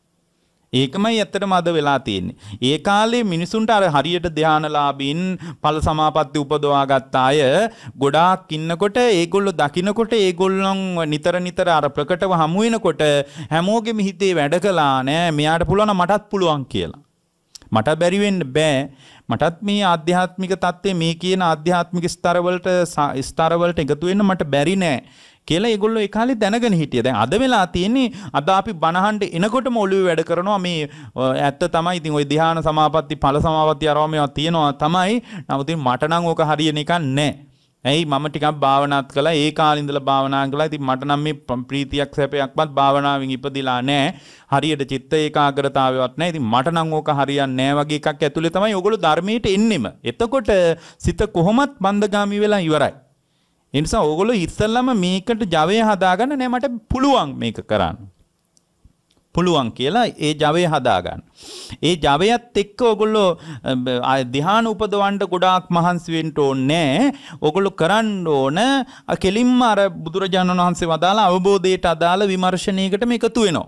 ඒකමයි ඇත්තටම අද වෙලා තියෙන්නේ. ඒ කාලේ මිනිසුන්ට අර හරියට ධානලාභීන් ඵල සමාපatti උපදවා ගත්ත අය ගොඩාක් ඉන්නකොට ඒගොල්ලෝ දකින්නකොට ඒගොල්ලන් නිතර අර ප්‍රකටව හමු වෙනකොට හැමෝගෙම හිතේ වැඩ කළා නෑ මෙයාට පුළුවන් මටත් පුළුවන් කියලා. මට බැරි වෙන්න බෑ. මටත් මේ ආධ්‍යාත්මික தත්ත්වය මේ කියන ආධ්‍යාත්මික ස්තරවලට එකතු වෙන්න මට බැරි නෑ කියලා ඒගොල්ලෝ ඒ කාලේ දැනගෙන හිටියා. දැන් අද වෙලා තියෙන්නේ අද අපි බණහන්ට එනකොටම ඔළුවේ වැඩ කරනවා මේ ඇත්ත තමයි. ඉතින් ওই ධ්‍යාන සමාපatti ඵල සමාපatti අරවමේවා තියෙනවා තමයි. නමුත් මට නම් ඕක හරියන එකක් නැහැ. ඇයි මම ටිකක් භාවනාත් කළා. ඒ කාලේ ඉඳලා භාවනා කළා. ඉතින් මට නම් මේ ප්‍රීතියක් සැපයක්වත් භාවනාවෙන් ඉපදිලා නැහැ. හරියට චිත්ත ඒකාග්‍රතාවයවත් නැහැ. ඉතින් මට නම් ඕක හරියන්නේ නැහැ වගේ එකක් ඇතුලේ තමයි ඔයගොල්ලෝ ධර්මයට එන්නෙම. එතකොට සිත කොහොමත් බන්ධගාමි වෙලා ඉවරයි. ඒ නිසා ඕගොල්ලෝ ඉස්සෙල්ලාම මේකට ජවය හදාගන්න නෑ මට පුළුවන් මේක කරන්න. පුළුවන් කියලා ඒ ජවය හදාගන්න. ඒ ජවයත් එක්ක ඕගොල්ලෝ ධ්‍යාන උපදවන්න ගොඩාක් මහන්සි වෙන්න ඕනේ. ඕගොල්ලෝ කරන්න ඕන කෙලින්ම අර බුදුරජාණන් වහන්සේ වදාළ අවබෝධයට අදාළ විමර්ශනයකට මේකතු වෙනවා.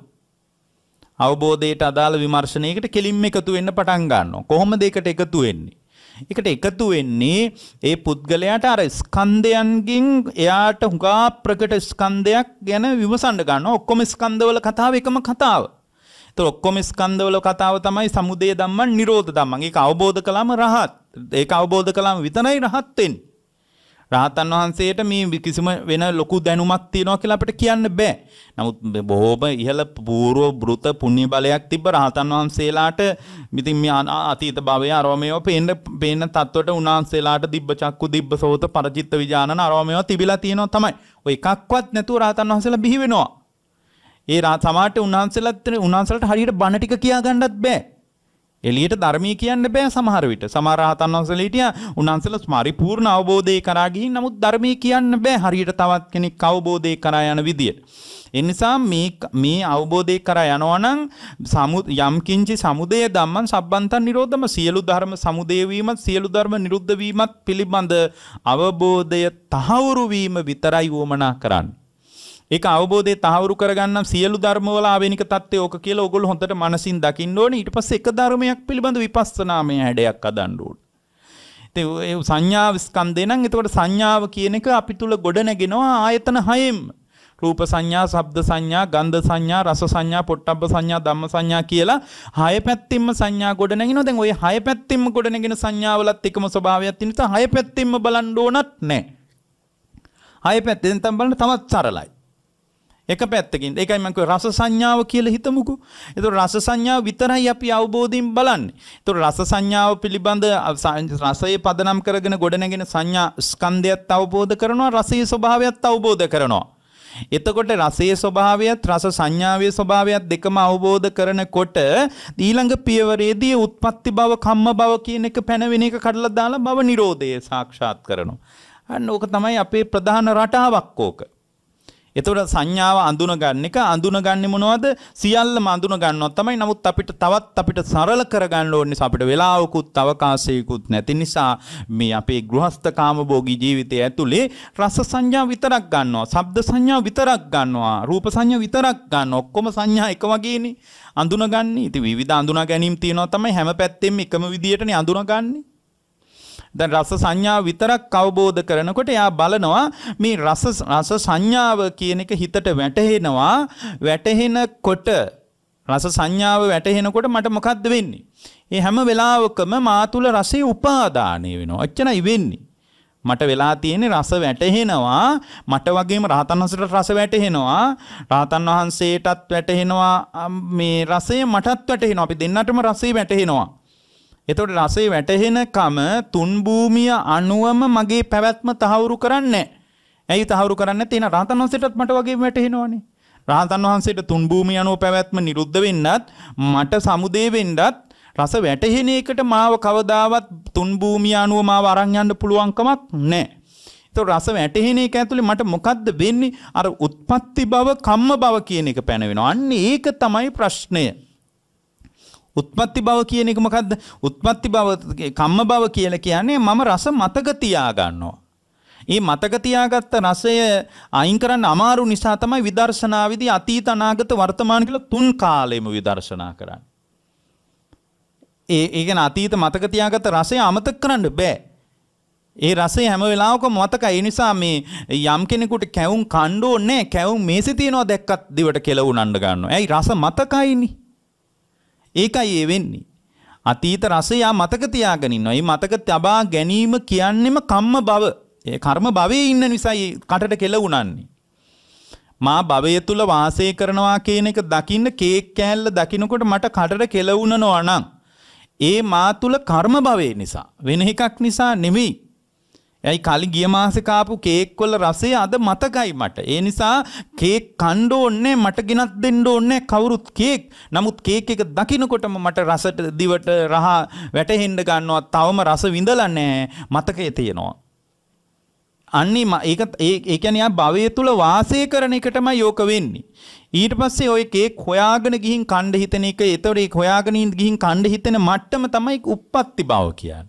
අවබෝධයට අදාළ විමර්ශනයකට කෙලින්ම එකතු වෙන්න පටන් ගන්නවා. කොහොමද ඒකට එකතු වෙන්නේ? එකට එකතු වෙන්නේ ඒ පුද්ගලයාට අර ස්කන්ධයන්ගෙන් එයාට හුඟා ප්‍රකට ස්කන්ධයක් ගැන විමසන්න ගන්නවා. ඔක්කොම ස්කන්ධවල කතාව එකම කතාව. ඒතර ඔක්කොම ස්කන්ධවල කතාව තමයි සමුදය ධම්මං නිරෝධ ධම්මං. ඒක අවබෝධ කළාම රහත්. ඒක අවබෝධ කළාම විතරයි රහත් වෙන්නේ. රහතන් වහන්සේට මේ කිසිම වෙන ලොකු දැනුමක් තියෙනවා කියලා අපිට කියන්න බෑ. නමුත් බොහෝම ඉහළ පූර්ව බෘත පුණ්‍ය බලයක් තිබ්බ රහතන් වහන්සේලාට ඉතින් මේ අතීත භවයේ අරවමේව පේන තත්වයට උන්වහන්සේලාට දිබ්බ චක්කු දිබ්බ සෝත පරචිත්ත විඥානන අරවමේව තිබිලා තියෙනවා තමයි. ඔය එකක්වත් නැතුව රහතන් වහන්සේලා බිහි වෙනවා. ඒ සමාට උන්වහන්සේලාට හරියට බණ ටික කියා ගන්නත් බෑ. එළියට ධර්මී කියන්න බෑ සමහර විට. සමහර රහතන් වහන්සේලා හිටියා උන්වහන්සේලා පරිපූර්ණ අවබෝධය කරා ගිහින් නමුත් ධර්මී කියන්න බෑ හරියට තවත් කෙනෙක් අවබෝධය කරා යන විදියට. ඒ නිසා මේ අවබෝධය කරා යනවා නම් යම් කිංචි සමුදය ධම්මං සබ්බන්තං නිරෝධම සියලු ධර්ම සමුදය වීමත් සියලු ධර්ම නිරුද්ධ වීමත් පිළිබඳ අවබෝධය තහවුරු වීම විතරයි වමනා කරන්නේ. ඒක අවබෝධයේ තහවුරු කරගන්නම් සියලු ධර්මවල ආවේනික தත්ත්වය ඕක කියලා ඕගොල්ලෝ හොඳට මනසින් දකින්න ඕනේ. ඊට පස්සේ එක ධර්මයක් පිළිබඳ විපස්සනාමය හැඩයක් හදන්න ඕනේ. ඉතින් ඒ සංඥා ස්කන්ධේ නම් එතකොට සංඥාව කියන එක අපි තුල ගොඩ නැගෙනවා ආයතන හයෙම. රූප සංඥා, ශබ්ද සංඥා, ගන්ධ සංඥා, රස සංඥා, පොට්ටබ්බ සංඥා, ධම්ම සංඥා කියලා හය පැත්තින්ම සංඥා ගොඩ නැගිනවා. දැන් ওই හය පැත්තින්ම ගොඩ නැගෙන සංඥාවලත් එකම ස්වභාවයක් තියෙන නිසා හය පැත්තින්ම බලන්න ඕනත් නැහැ. හය පැත්තෙන් තමයි බලන්න තවත් සරලයි. එක පැත්තකින් ඒකයි මම කිව්වේ රස සංඥාව කියලා හිතමුකෝ. ඒතකොට රස සංඥාව විතරයි අපි අවබෝධයෙන් බලන්නේ. ඒතකොට රස සංඥාව පිළිබඳ රසයේ පදනම් කරගෙන ගොඩනැගෙන සංඥා ස්කන්ධයත් අවබෝධ කරනවා, රසයේ ස්වභාවයත් අවබෝධ කරනවා. එතකොට රසයේ ස්වභාවයත් රස සංඥාවේ ස්වභාවයත් දෙකම අවබෝධ කරනකොට ඊළඟ පියවරේදී උත්පත්ති භව, කම්ම භව කියන එක පැනවෙන එක කඩලා දාලා භව නිරෝධය සාක්ෂාත් කරනවා. අන්න ඕක තමයි අපේ ප්‍රධාන රටාවක් ඕක. එතකොට සංඥාව අඳුනගන්න එක අඳුනගන්නේ මොනවද? සියල්ලම අඳුන ගන්නවා තමයි. නමුත් අපිට සරල කරගන්න ඕනේ නිසා අපිට වෙලාවකුත් අවකාශයකුත් නැති නිසා මේ අපේ ගෘහස්ත කාමභෝගී ජීවිතය ඇතුලේ රස සංඥා විතරක් ගන්නවා, ශබ්ද සංඥා විතරක් ගන්නවා, රූප සංඥා විතරක් ගන්නවා. ඔක්කොම සංඥා එක වගේනේ අඳුනගන්නේ. ඉතින් විවිධ අඳුනා ගැනීම තියෙනවා තමයි හැම පැත්තෙම එකම විදියටනේ අඳුනගන්නේ. දැන් රස සංඥාව විතරක් අවබෝධ කරනකොට එයා බලනවා මේ රස සංඥාව කියන එක හිතට වැටහෙනවා. වැටහෙනකොට රස සංඥාව වැටහෙනකොට මට මොකද්ද වෙන්නේ? ඒ හැම වෙලාවකම මා තුල රසයේ උපාදානය වෙනවා. එච්චනයි වෙන්නේ. මට වෙලා තියෙන්නේ රස වැටහෙනවා. මට වගේම රහතන් වහන්සේට රස වැටහෙනවා. රහතන් වහන්සේටත් වැටහෙනවා මේ රසය, මටත් වැටහෙනවා. අපි දෙන්නටම රසය වැටහෙනවා. එතකොට රසයේ වැටහෙනකම තුන් භූමිය අණුවම මගේ පැවැත්ම තහවුරු කරන්නේ. ඇයි තහවුරු කරන්නේ? තියෙන රහතන් වහන්සේටත් මට වගේ වැටහෙනවනේ. රහතන් වහන්සේට තුන් භූමිය අණුව පැවැත්ම නිරුද්ධ වෙන්නත් මට සමුදේ වෙන්නත් රස වැටහෙන එකට මාව කවදාවත් තුන් භූමිය අණුව මාව අරන් යන්න පුළුවන් කමක් නැහැ. ඒතකොට රස වැටහෙන එක ඇතුලේ මට මොකද්ද වෙන්නේ? අර උත්පත්ති භව, කම්ම භව කියන එක පැනවෙනවා. අන්න ඒක තමයි ප්‍රශ්නය. උත්පත්ති භව කියන එක මොකද්ද? උත්පත්ති භව, කම්ම භව කියලා කියන්නේ මම රස මතක තියා ගන්නවා. මේ මතක තියාගත්ත රසය අයින් කරන්න අමාරු නිසා තමයි විදර්ශනාවේදී අතීත, අනාගත, වර්තමාන කියලා තුන් කාලෙම විදර්ශනා කරන්නේ. ඒ කියන්නේ අතීත මතක තියාගත්ත රසය අමතක කරන්න බෑ. ඒ රසය හැම වෙලාවකම මතකයි. ඒ නිසා මේ යම් කෙනෙකුට කැවුම් කන්න ඕනේ, කැවුම් මේසෙ තියනවා දැක්කත් දිවට කෙලවුනන්න ගන්නවා. ඇයි? රස මතකයිනේ. ඒකයි ඒ වෙන්නේ. අතීත රසය මතක තියාගෙන ඉන්නවා. මේ මතක තබා ගැනීම කියන්නේම කම්ම භව. ඒ කර්ම භවයේ ඉන්න නිසායි කටට කෙලවුණන්නේ. මා භවය තුල වාසය කරනවා කියන එක දකින්න කේක් කෑල්ල දකින්නකොට මට කටට කෙලවුණනවා නම් ඒ මා තුල කර්ම භවයේ නිසා, වෙන එකක් නිසා නෙමෙයි. එයි කලින් ගිය මාසේ කාපු කේක් වල රසය අද මතකයි මට. ඒ නිසා කේක් කන්න ඕනේ, මට ගෙනත් දෙන්න ඕනේ කවුරුත් කේක්. නමුත් කේක් එක දකින්නකොටම මට රසට දිවට රහ වැටෙන්න ගන්නවා. තවම රස විඳලා නැහැ. මතකයේ තියෙනවා. අන්නේ ඒ කියන්නේ ආ භවය තුල වාසය කරන එකටමයි යෝක වෙන්නේ. ඊට පස්සේ ওই කේක් හොයාගෙන ගිහින් කණ්ඩ හිතන එක, ඒතකොට ඒක හොයාගෙන ගිහින් කණ්ඩ හිතෙන මට්ටම තමයි උප්පත්ති භව කියන්නේ.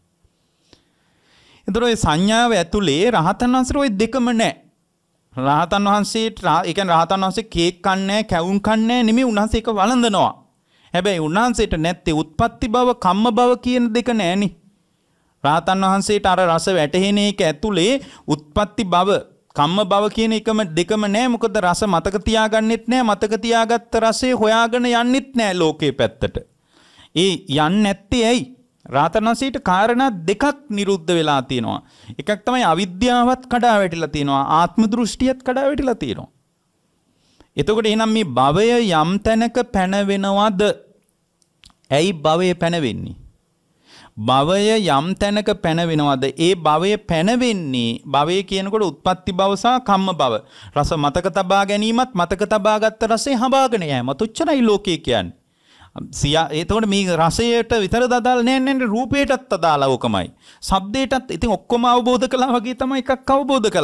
එතකොට මේ සංඥාව ඇතුලේ රහතන් වහන්සේට ওই දෙකම නැහැ. රහතන් වහන්සේට ඒ කියන්නේ රහතන් වහන්සේ කේක් කන්නේ නැහැ, කැවුම් කන්නේ නැහැ නෙමෙයි, උන්වහන්සේ ඒක වළඳනවා. හැබැයි උන්වහන්සේට නැත්තේ උත්පත්ති භව, කම්ම භව කියන දෙක නැහෙනි. රහතන් වහන්සේට අර රස වැටහෙන එක ඇතුලේ උත්පත්ති භව, කම්ම භව කියන එකම දෙකම නැහැ. මොකද රස මතක තියාගන්නෙත් නැහැ. මතක තියාගත්ත රසය හොයාගෙන යන්නෙත් නැහැ ලෝකේ පැත්තට. ඒ යන්නේ නැත්තේ ඇයි? රහතන් වහන්සේට කාරණා දෙකක් නිරුද්ධ වෙලා තියෙනවා. එකක් තමයි අවිද්‍යාවත් කඩා වැටිලා තියෙනවා, ආත්ම දෘෂ්ටියත් කඩා වැටිලා තියෙනවා. එතකොට එහෙනම් මේ භවය යම් තැනක පැනවෙනවද? ඇයි භවය පැනවෙන්නේ? භවය යම් තැනක පැනවෙනවද? ඒ භවය පැනවෙන්නේ, භවය කියනකොට උත්පත්ති භව සහ කම්ම භව. රස මතක තබා ගැනීමත් මතක තබාගත් රසය හඹාගෙන යෑමත් උච්චරයි ලෝකේ කියන්නේ. එතකොට මේ රසයට විතර අදාළ නෑ රූපයටත් අදාළ ඕකමයි. ශබ්දයටත් ඉතින් ඔක්කොම අවබෝධ කළා වගේ තමයි එකක් අවබෝධ කළාම.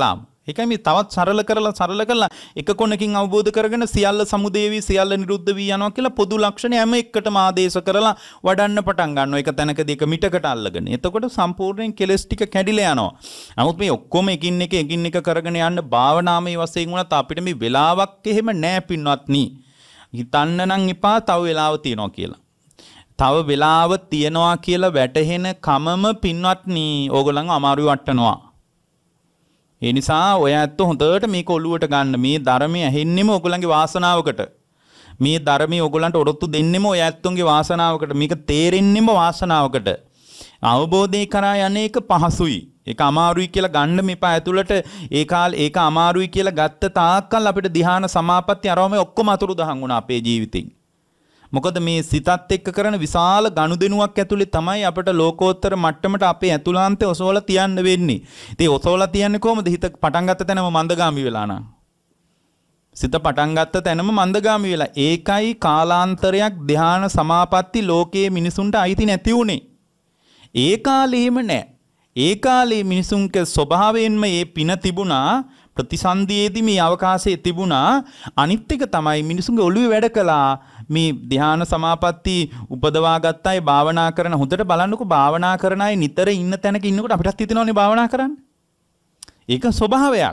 ඒකයි මේ තවත් සරල කරලා එක කොනකින් අවබෝධ කරගෙන සියල්ල සමුදේ වී සියල්ල නිරුද්ධ වී යනවා කියලා පොදු ලක්ෂණ හැම එකටම ආදේශ කරලා වඩන්න පටන් ගන්නවා. එක තැනකදී එක මිටකට අල්ලගෙන. එතකොට සම්පූර්ණයෙන් කෙලස් ටික කැඩිලා යනවා. නමුත් මේ ඔක්කොම එකින් එක කරගෙන යන්න භාවනාමය වශයෙන් වුණත් අපිට මේ වෙලාවක් එහෙම නෑ පින්වත්නි. හිතන්න නම් එපා තව වෙලාව තියනවා කියලා. තව වෙලාව තියනවා කියලා වැටහෙන කමම පින්වත්නි ඕගොල්ලන් අමාරුයි වටනවා. ඒ නිසා ඔය ඇත්ත හොඳට මේක ඔලුවට ගන්න. මේ ධර්මය ඇහෙන්නෙම ඔයගොල්ලන්ගේ වාසනාවකට. මේ ධර්මය ඔයගොල්ලන්ට ඔරොත්තු දෙන්නෙම ඔය ඇත්තුන්ගේ වාසනාවකට. මේක තේරෙන්නෙම වාසනාවකට. අවබෝධය කරා යන්නේ එක පහසුයි. ඒක අමාරුයි කියලා ගන්න මෙපා ඇතුළට ඒක අමාරුයි කියලා ගත්ත තාක්කල් අපිට ධ්‍යාන සමාපatti අරවම ඔක්කොම අතුරුදහන් වුණා අපේ ජීවිතෙන්. මොකද මේ සිතත් එක්ක කරන විශාල ගනුදෙනුවක් ඇතුලේ තමයි අපිට ලෝකෝත්තර මට්ටමට අපේ ඇතුළාන්තේ ඔසවලා තියන්න වෙන්නේ. ඉතින් ඔසවලා තියන්නේ කොහොමද? හිත පටන් ගත්ත තැනම මන්දගාමි වෙලා නම්. සිත පටන් ගත්ත තැනම මන්දගාමි වෙලා. ඒකයි කාලාන්තරයක් ධ්‍යාන සමාපatti ලෝකයේ මිනිසුන්ට අයිති නැති උනේ. ඒ කාලෙම නෑ. ඒ කාලේ මිනිසුන්ගේ ස්වභාවයෙන්ම මේ පින තිබුණා. ප්‍රතිසන්දියේදී මේ අවකාශයේ තිබුණා. අනිත් එක තමයි මිනිසුන්ගේ ඔළුවේ වැඩ කළා. මේ ධ්‍යාන සමාපatti උපදවා ගත්ත අය භාවනා කරන හොඳට බලන්නකො භාවනා කරන අය නිතර ඉන්න තැනක ඉන්නකොට අපිටත් හිතෙනවනේ භාවනා කරන්න. ඒක ස්වභාවයක්.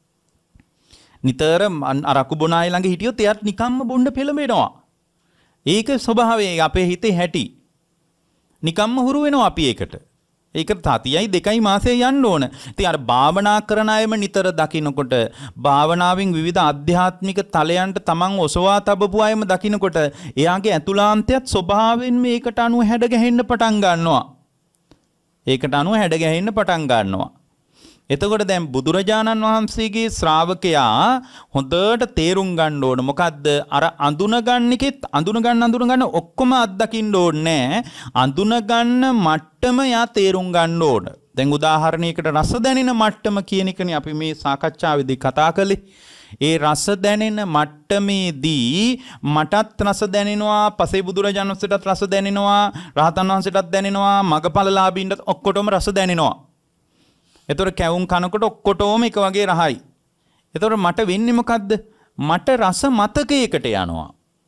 නිතර අරකු බොන අය ළඟ හිටියොත් එයාත් නිකම්ම බොන්න පෙළඹෙනවා. ඒක ස්වභාවය අපේ හිතේ හැටි. නිකම්ම හුරු වෙනවා අපි ඒකට. ඒක තතියයි 2යි මාසෙ යන්න ඕන. ඉතින් අර භාවනා කරන අයම නිතර දකින්නකොට භාවනාවෙන් විවිධ ආධ්‍යාත්මික තලයන්ට තමන් ඔසවා තබපු අයම දකින්නකොට එයාගේ ඇතුළාන්තයත් ස්වභාවයෙන් මේකට අනුව හැඩ ගැහෙන්න පටන් ගන්නවා. ඒකට අනුව හැඩ ගැහෙන්න පටන් ගන්නවා. එතකොට දැන් බුදුරජාණන් වහන්සේගේ ශ්‍රාවකයා හොඳට තේරුම් ගන්න ඕන. මොකද්ද? අර අඳුන ගන්න ඔක්කොම අත්දකින්න ඕනේ නෑ. අඳුන ගන්න මට්ටම යා තේරුම් ගන්න ඕන. දැන් උදාහරණයකට රස දැනෙන මට්ටම කියන එකනේ අපි මේ සාකච්ඡාවේදී කතා කළේ. ඒ රස දැනෙන මට්ටමේදී මටත් රස දැනෙනවා, පසේ බුදුරජාණන් වහන්සේටත් රස දැනෙනවා, රහතන් වහන්සේටත් දැනෙනවා, මගපලලාභීන්ටත් ඔක්කොටම රස දැනෙනවා. එතකොට කැවුම් කනකොට ඔක්කොටම එක වගේ රහයි. එතකොට මට වෙන්නේ මොකද්ද? මට රස මතකයකට යනවා.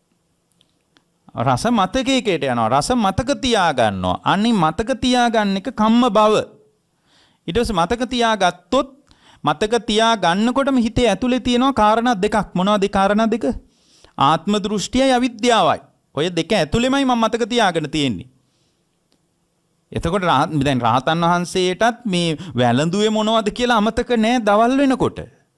රස මතකයකට යනවා. රස මතක තියා ගන්නවා. අනිත් මතක තියාගන්න එක කම්ම බව. ඊට පස්සේ මතක තියාගත්තොත් මතක තියා ගන්නකොටම හිතේ ඇතුලේ තියෙනවා කාරණා දෙකක්. මොනවද ඒ කාරණා දෙක? ආත්ම දෘෂ්ටියයි අවිද්‍යාවයි. ඔය දෙක ඇතුලේමයි මම මතක තියාගෙන තියෙන්නේ. එතකොට දැන් රහතන් වහන්සේටත් මේ වැළඳුවේ මොනවද කියලා අමතක නෑ දවල් වෙනකොට.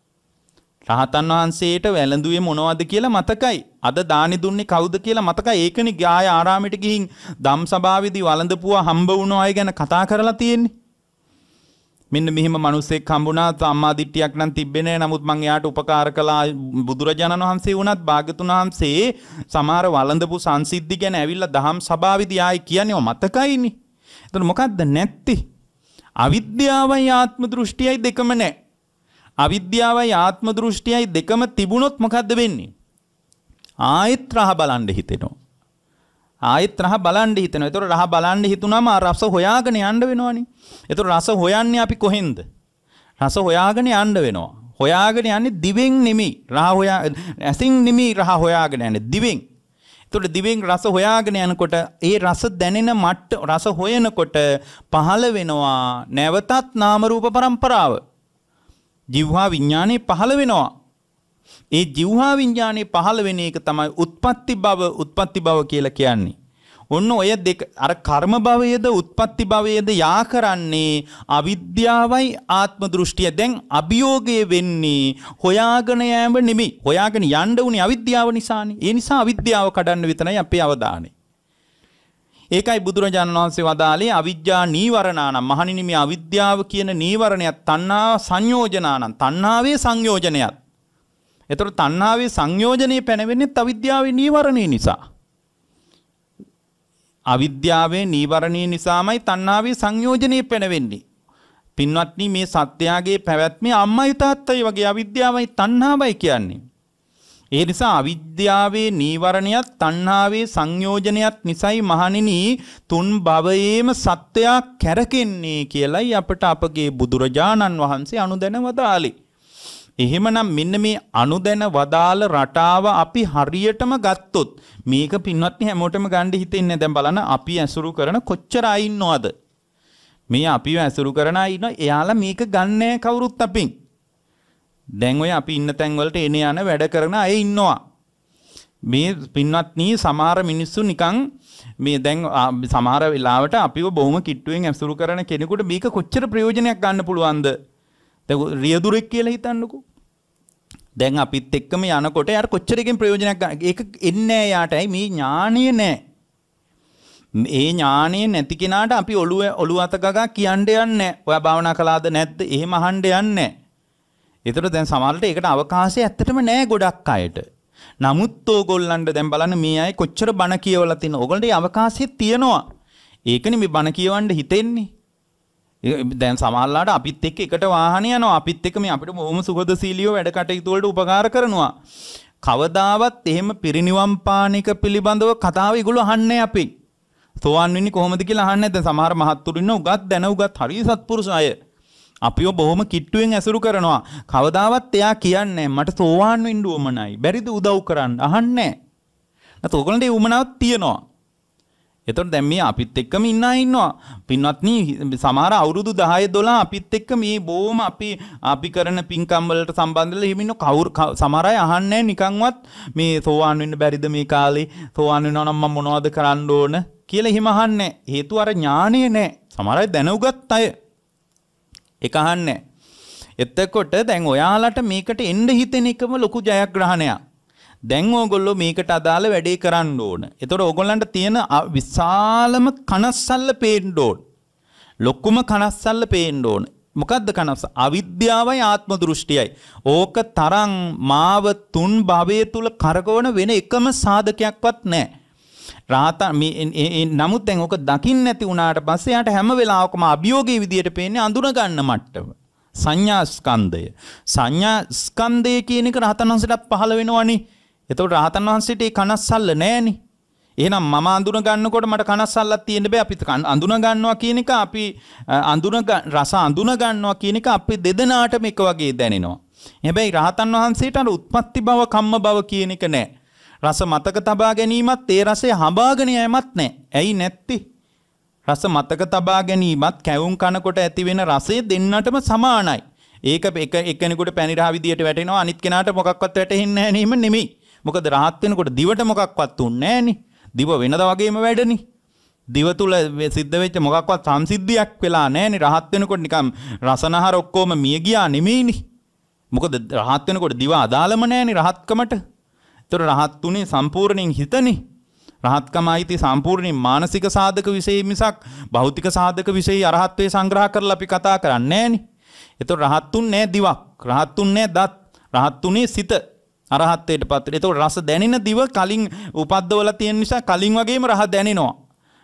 රහතන් වහන්සේට වැළඳුවේ මොනවද කියලා මතකයි. අද දානි දුන්නේ කවුද කියලා මතකයි. ඒකනේ ගාය ආරාමයට ගිහින් ධම් සභාවේදී වළඳපුවා හම්බ වුණා අය ගැන කතා කරලා තියෙන්නේ. මෙන්න මෙහිම මිනිස්සෙක් හම්බුණා සම්මා දිට්ඨියක් නම් තිබ්බේ නෑ. නමුත් මං එයාට උපකාර කළා. බුදුරජාණන් වහන්සේ වුණත් භාග්‍යතුන් වහන්සේ සමහර වළඳපු සංසිද්ධි ගැන ඇවිල්ලා ධම් සභාවේදී ආයි කියන්නේ මතකයිනේ. එතකොට මොකද්ද නැත්තේ? අවිද්‍යාවයි ආත්ම දෘෂ්ටියයි දෙකම නැහැ. අවිද්‍යාවයි ආත්ම දෘෂ්ටියයි දෙකම තිබුණොත් මොකද්ද වෙන්නේ? ආයෙත් රහ බලන්න හිතෙනවා. ආයෙත් රහ බලන්න හිතෙනවා. එතකොට රහ බලන්න හිතුනම රස හොයාගෙන යන්න වෙනවනේ. එතකොට රස හොයන්නේ අපි කොහෙන්ද? රස හොයාගෙන යන්න වෙනවා. හොයාගෙන යන්නේ දිවෙන් නෙමෙයි. ඇසින් නෙමෙයි රහ හොයාගෙන යන්නේ දිවෙන්. එතකොට දිවෙන් රස හොයාගෙන යනකොට ඒ රස දැනෙන රස හොයනකොට පහළ වෙනවා නැවතත් නාම රූප પરම්පරාව. ජීවහා විඥානේ පහළ වෙනවා. ඒ ජීවහා විඥානේ පහළ වෙන එක තමයි උත්පත්ති භව කියලා කියන්නේ. ඔන්න ඔය දෙක අර කර්ම භවයේද උත්පත්ති භවයේද යා කරන්නේ අවිද්‍යාවයි ආත්ම දෘෂ්ටිය. දැන් අභියෝගය වෙන්නේ හොයාගෙන යෑම නෙමෙයි. හොයාගෙන යන්න උනේ අවිද්‍යාව නිසානේ. ඒ නිසා අවිද්‍යාව කඩන්න විතරයි අපේ අවධානය. ඒකයි බුදුරජාණන් වහන්සේ වදාළේ අවිජ්ජා නීවරණානම්. මහණෙනි මේ අවිද්‍යාව කියන නීවරණයත් තණ්හා සංයෝජනානම්. තණ්හාවේ සංයෝජනයත්. ඒතර තණ්හාවේ සංයෝජනේ පැනවෙන්නේ අවිද්‍යාවේ නීවරණේ නිසා. අවිද්‍යාවේ නීවරණේ නිසාමයි තණ්හාවේ සංයෝජනේ පැනවෙන්නේ. පින්වත්නි මේ සත්‍යයේ පැවැත්මේ අම්මයි තාත්තයි වගේ අවිද්‍යාවයි තණ්හාවයි කියන්නේ. ඒ නිසා අවිද්‍යාවේ නීවරණයත් තණ්හාවේ සංයෝජනයත් නිසයි මහණෙනි තුන් භවයේම සත්‍යයක් කැරකෙන්නේ කියලයි අපට අපගේ බුදුරජාණන් වහන්සේ අනුදැන වදාළේ. එහෙමනම් මෙන්න මේ අනුදැන වදාළ රටාව අපි හරියටම ගත්තොත් මේක පින්වත්නි හැමෝටම ගන්න හිතෙන්නේ. දැන් බලන්න අපි ඇසුරු කරන කොච්චර අය ඉන්නවද? මේ අපිව ඇසුරු කරන අය ඉන්න එයාලා මේක ගන්නෑ කවුරුත් අපින්. දැන් ඔය අපි ඉන්න තැන් වලට එන යන වැඩ කරන අය ඉන්නවා. මේ පින්වත්නි සමහර මිනිස්සු නිකන් මේ දැන් සමහර වෙලාවට අපිව බොහොම කිට්ටුවෙන් ඇසුරු කරන කෙනෙකුට මේක කොච්චර ප්‍රයෝජනයක් ගන්න පුළුවන්ද? දැන් රියදුරෙක් කියලා හිතන්නකෝ. දැන් අපිත් එක්කම යනකොට යාර කොච්චර එකෙන් ප්‍රයෝජනයක් ගන්න. ඒක එන්නේ නැහැ යාටයි මේ ඥාණය නැහැ. ඒ ඥාණය නැති කෙනාට අපි ඔළුව අත ගගා කියන්න යන්නේ නැහැ. ඔයා භාවනා කළාද නැද්ද? එහෙම අහන්න යන්නේ නැහැ. ඒතර දැන් සමහරවිට ඒකට අවකාශය ඇත්තටම නැහැ ගොඩක් අයට. නමුත් ඕගොල්ලන්ට දැන් බලන්න මේ අය කොච්චර බණ කියවලා තිනව. ඕගොල්ලන්ට ඒ අවකාශය තියෙනවා. ඒකනේ මේ බණ කියවන්න හිතෙන්නේ. දැන් සමහරලාට අපිත් එක්ක එකට වාහන යනවා. අපිත් එක්ක මේ අපිට බොහොම සුහදශීලීව වැඩ කටයුතු වලට උපකාර කරනවා. කවදාවත් එහෙම පිරිනිවන් පාන එක පිළිබඳව කතාව ඒගොල්ලෝ අහන්නේ අපි. සෝවන් වෙන්නේ කොහොමද කියලා අහන්නේ නැද්ද? සමහර මහත්තුරු ඉන්න උගත් දැන උගත් හරිය සත්පුරුෂ අය. අපිව බොහොම කිට්ටුවෙන් ඇසුරු කරනවා. කවදාවත් එයා කියන්නේ මට සෝවාන් වෙන්න උවමනයි. බැරිද උදව් කරන්න? අහන්නේ නැහැ. නැත්නම් ඕගොල්ලන්ට ඒ උවමනාවක් තියෙනවා. එතකොට දැන් මේ අපිත් එක්කම ඉන්න අය ඉන්නවා. පින්වත්නි සමහර අවුරුදු 10 12 අපිත් එක්ක මේ බොහොම අපි කරන පින්කම් වලට සම්බන්ධ වෙලා එහෙම ඉන්න සමහර අය අහන්නේ නිකන්වත් මේ සෝවාන් වෙන්න බැරිද මේ කාලේ? සෝවාන් වෙනවා නම් මම මොනවද කරන්න ඕන කියලා එහෙම අහන්නේ. හේතුව අර ඥාණය නැහැ. සමහර අය දැනුගත් අය ඒක අහන්නේ. එතකොට දැන් ඔයාලට මේකට එන්න හිතෙන එකම ලොකු ජයග්‍රහණයක්. දැන් ඕගොල්ලෝ මේකට අදාළ වැඩේ කරන්න ඕන. ඒතකොට ඕගොල්ලන්ට තියෙන විශාලම කනස්සල්ල පේන්න ඕන. ලොකුම කනස්සල්ල පේන්න ඕන. මොකද්ද කනස්ස? අවිද්‍යාවයි ආත්ම දෘෂ්ටියයි. ඕක තරම් මාව තුන් භවයේ තුල කරකවන වෙන එකම සාධකයක්වත් නැහැ. නමුත් දැන් ඕක දකින්න නැති වුණාට පස්සේ යාට හැම වෙලාවකම අභියෝගයේ විදියට පේන්නේ අඳුන ගන්න මට්ටම. සංඥා ස්කන්ධය. සංඥා ස්කන්ධය කියන එක රහතන් වහන්සේටත් පහළ වෙනවනේ. එතකොට රහතන් වහන්සේට ඒ කනස්සල්ල නැහැනේ. එහෙනම් මම අඳුන ගන්නකොට මට කනස්සල්ලක් තියෙන්න බෑ. අපි අඳුන ගන්නවා කියන එක අපි රස අඳුන ගන්නවා කියන එක අපි දෙදෙනාටම එක වගේ දැනෙනවා. හැබැයි රහතන් වහන්සේට අර උත්පත්ති භව කම්ම භව කියන එක නැහැ. රස මතක තබා ගැනීමත් ඒ රසය හඹාගෙන යෑමත් නැහැ. ඇයි නැත්තේ? රස මතක තබා ගැනීමත් කැවුම් කනකොට ඇති වෙන රසය දෙන්නටම සමානයි. ඒක එක්කෙනෙකුට පැණි රහ විදියට වැටෙනවා අනිත් කෙනාට මොකක්වත් වැටෙන්නේ නැහැ නෙමෙයි නෙමෙයි. මොකද රහත් වෙනකොට දිවට මොකක්වත් උන්නේ නැහනේ. දිව වෙනදා වගේම වැඩනේ. දිව තුල සිද්ධ වෙච්ච මොකක්වත් සංසිද්ධියක් වෙලා නැහනේ. රහත් වෙනකොට නිකම් රසනහර ඔක්කොම මිය ගියා නෙමෙයිනේ. මොකද රහත් වෙනකොට දිව අදාළම නැහනේ රහත්කමට. ඒතර රහත් තුනේ සම්පූර්ණයෙන් හිතනේ. රහත්කමයිති සම්පූර්ණයෙන් මානසික සාධක විශේෂ මිසක් භෞතික සාධක විශේෂ අරහත්ත්වේ සංග්‍රහ කරලා අපි කතා කරන්නේ නැහනේ. ඒතර රහත්තුන් නැහැ දිවක්. රහත්තුන් නැහැ දත්. රහත්තුනේ සිත. අරහත්ත්වයට පත් වෙන. ඒතකොට රස දැනෙන දිව කලින් උපද්දවලා තියෙන නිසා කලින් වගේම රහ දැනෙනවා.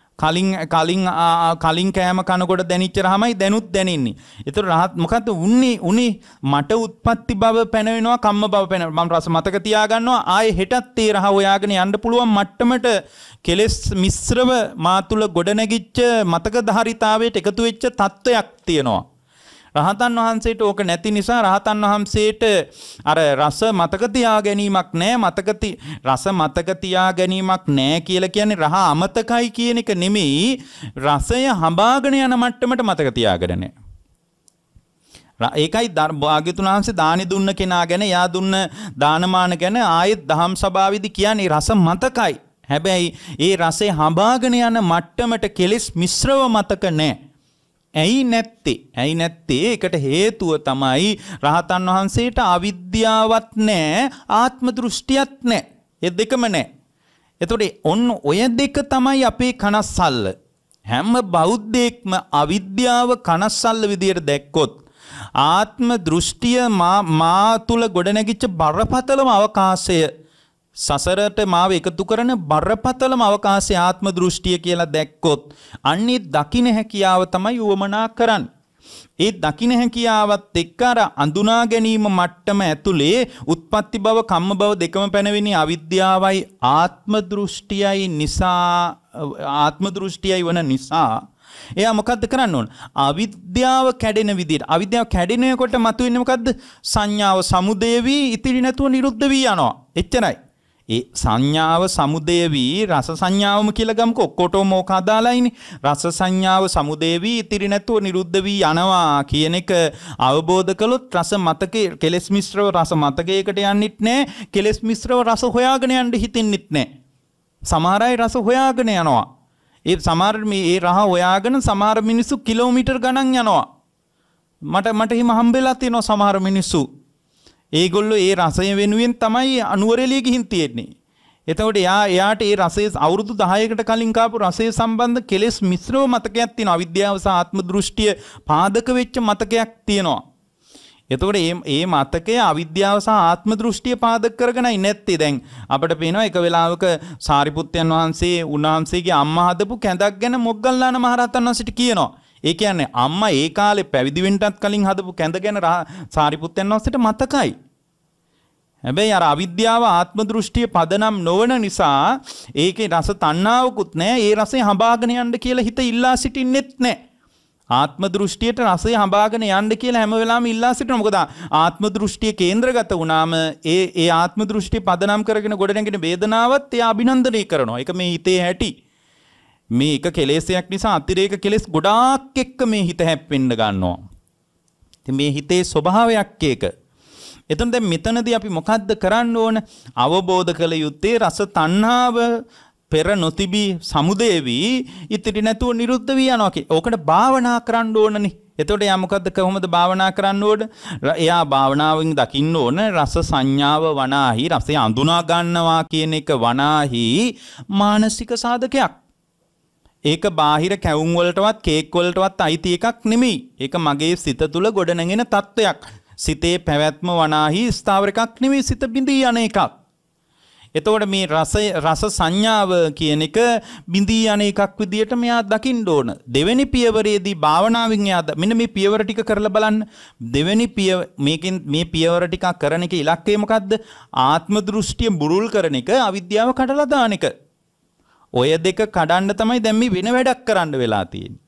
කලින් කෑම කනකොට දැනිච්ච රහමයි දැනුත් දැනෙන්නේ. ඒතකොට රහත් මොකද්ද උන්නේ මට උත්පත්ති භව පැනවෙනවා කම්ම භව පැනවෙනවා. මම රස මතක තියාගන්නවා ආයේ හෙටත් ඒ රහ හොයාගෙන යන්න පුළුවන් මට්ටමට කෙලෙස් මිශ්‍රව මා තුල ගොඩනැගිච්ච මතක ධාරිතාවයට එකතු වෙච්ච තත්වයක් තියෙනවා. රහතන් වහන්සේට ඕක නැති නිසා රහතන් වහන්සේට අර රස මතක තියා ගැනීමක් නැහැ. රස මතක තියා ගැනීමක් නැහැ කියලා කියන්නේ රහ අමතකයි කියන එක නෙමෙයි. රසය හඹාගෙන යන මට්ටමට මතක තියාගෙන නැහැ. ඒකයි භාග්‍යතුන් වහන්සේ දානි දුන්න කෙනා ගැන යා දුන්න දානමාන ගැන ආයෙත් දහම් සභාවේදී කියන්නේ රස මතකයි. හැබැයි ඒ රසය හඹාගෙන යන මට්ටමට කෙලෙස් මිශ්‍රව මතක නැහැ. ඇයි නැත්තේ? ඒකට හේතුව තමයි රහතන් වහන්සේට අවිද්‍යාවක් නැහැ, ආත්ම දෘෂ්ටියක් නැහැ. ඒ දෙකම නැහැ. එතකොට ඔන්න ඔය දෙක තමයි අපේ කනස්සල්ල. හැම බෞද්ධයෙක්ම අවිද්‍යාව කනස්සල්ල විදියට දැක්කොත් ආත්ම දෘෂ්ටිය මා තුල ගොඩනැගිච්ච බරපතලම අවකාශය සසරට මාව එකතු කරන බරපතලම අවකාශය ආත්ම දෘෂ්ටිය කියලා දැක්කොත් අන්නේ දකින්න හැකියාව තමයි උවමනා කරන්නේ. ඒ දකින්න හැකියාවත් එක්ක අර අඳුනා ගැනීම මට්ටම ඇතුලේ උත්පත්ති භව කම්ම භව දෙකම පැනවෙන්නේ අවිද්‍යාවයි ආත්ම දෘෂ්ටියයි වන නිසා එයා මොකද්ද කරන්න ඕන? අවිද්‍යාව කැඩෙන විදිහට. අවිද්‍යාව කැඩෙනකොට මතුවෙන්නේ මොකද්ද? සංඥාව සමුදය වී ඉතිරි නැතුව නිරුද්ධ වී යනවා. එච්චරයි. ඒ සංඥාව සමුදය වී රස සංඥාවම කියලා ගමුකෝ. ඔක්කොටම ඕක අදාළයිනේ. රස සංඥාව සමුදය වී ඉතිරි නැතුව නිරුද්ධ වී යනවා කියන එක අවබෝධ කළොත් රස මතකේ කෙලෙස් මිශ්‍රව රස මතකයකට යන්නෙත් නැහැ. කෙලෙස් මිශ්‍රව රස හොයාගෙන යන්න හිතෙන්නෙත් නැහැ. සමහර අය රස හොයාගෙන යනවා. ඒ සමහර මේ රහ හොයාගෙන සමහර මිනිස්සු කිලෝමීටර් ගණන් යනවා. මට හිම හම්බෙලා තියෙනවා සමහර මිනිස්සු. ඒගොල්ලෝ ඒ රසය වෙනුවෙන් තමයි අනුවරෙලිය ගිහින් තියෙන්නේ. එතකොට එයාට ඒ රසය අවුරුදු 10කට කලින් කාපු රසය සම්බන්ධ කෙලෙස් මිශ්‍රව මතකයක් තියෙනවා. අවිද්‍යාව සහ ආත්ම දෘෂ්ටිය පාදක වෙච්ච මතකයක් තියෙනවා. එතකොට මේ මතකය අවිද්‍යාව සහ ආත්ම දෘෂ්ටිය පාදක කරගෙනයි නැත්තේ. දැන් අපිට පේනවා එක වෙලාවක සාරිපුත්තයන් වහන්සේ උන්වහන්සේගේ අම්මා හදපු කැඳක් ගැන මොග්ගල්ලාන මහරහතන් වහන්සේට කියනවා. ඒ කියන්නේ අම්මා ඒ කාලේ පැවිදි වෙන්නටත් කලින් හදපු කැඳ ගැන සාරිපුත්තයන් වහන්සේට මතකයි. හැබැයි අර අවිද්‍යාව ආත්ම දෘෂ්ටිය පදනම් නොවන නිසා ඒකේ රස තණ්හාවකුත් නැහැ. ඒ රසය හඹාගෙන යන්න කියලා හිත ඉල්ලා සිටින්නෙත් නැහැ. ආත්ම දෘෂ්ටියට රසය හඹාගෙන යන්න කියලා හැම වෙලාවෙම ඉල්ලා සිටිනවා. මොකද ආත්ම දෘෂ්ටිය කේන්ද්‍රගත වුණාම ඒ ආත්ම දෘෂ්ටිය පදනම් කරගෙන ගොඩනැගෙන වේදනාවත් එයා අභිනන්දනය කරනවා. ඒක මේ හිතේ හැටි. මේ එක කෙලෙසයක් නිසා අතිරේක කෙලෙස් ගොඩාක් එක්ක මේ හිත හැප්පෙන්න ගන්නවා. ඉතින් මේ හිතේ ස්වභාවයක් ඒක. එතන දැන් මෙතනදී අපි මොකද්ද කරන්න ඕන? අවබෝධ කළ යුත්තේ රස තණ්හාව පෙර නොතිබී සමුදය වී ඉතිරි නැතුව නිරුද්ධ වී යනවා කිය. ඕකට භාවනා කරන්න ඕනනේ. එතකොට යා මොකද්ද කොහොමද භාවනා කරන්න ඕන? එයා භාවනාවෙන් දකින්න ඕන රස සංඥාව වනාහි රසය අඳුනා ගන්නවා කියන එක වනාහි මානසික සාධකයක්. ඒක බාහිර කැවුම් වලටවත් කේක් වලටවත් අයිති එකක් නෙමෙයි. ඒක මගේ සිත තුළ ගොඩනැගෙන තත්වයක්. සිතේ පැවැත්ම වනාහි ස්ථාවර එකක් නෙමෙයි, සිත බිඳී යන එකක්. එතකොට මේ රස සංඥාව කියන එක බිඳී යන එකක් විදියට මෙයා දකින්න ඕන. දෙවෙනි පියවරේදී භාවනාවෙන් එයා මෙන්න මේ පියවර ටික කරලා බලන්න. දෙවෙනි මේ පියවර ටික කරන එක ඉලක්කය මොකද්ද? ආත්ම දෘෂ්ටිය බුරුල් කරන එක, අවිද්‍යාව කඩලා දාන එක. ඔය දෙක කඩන්න තමයි දැන් මේ වෙන වැඩක් කරන්න වෙලා තියෙන්නේ.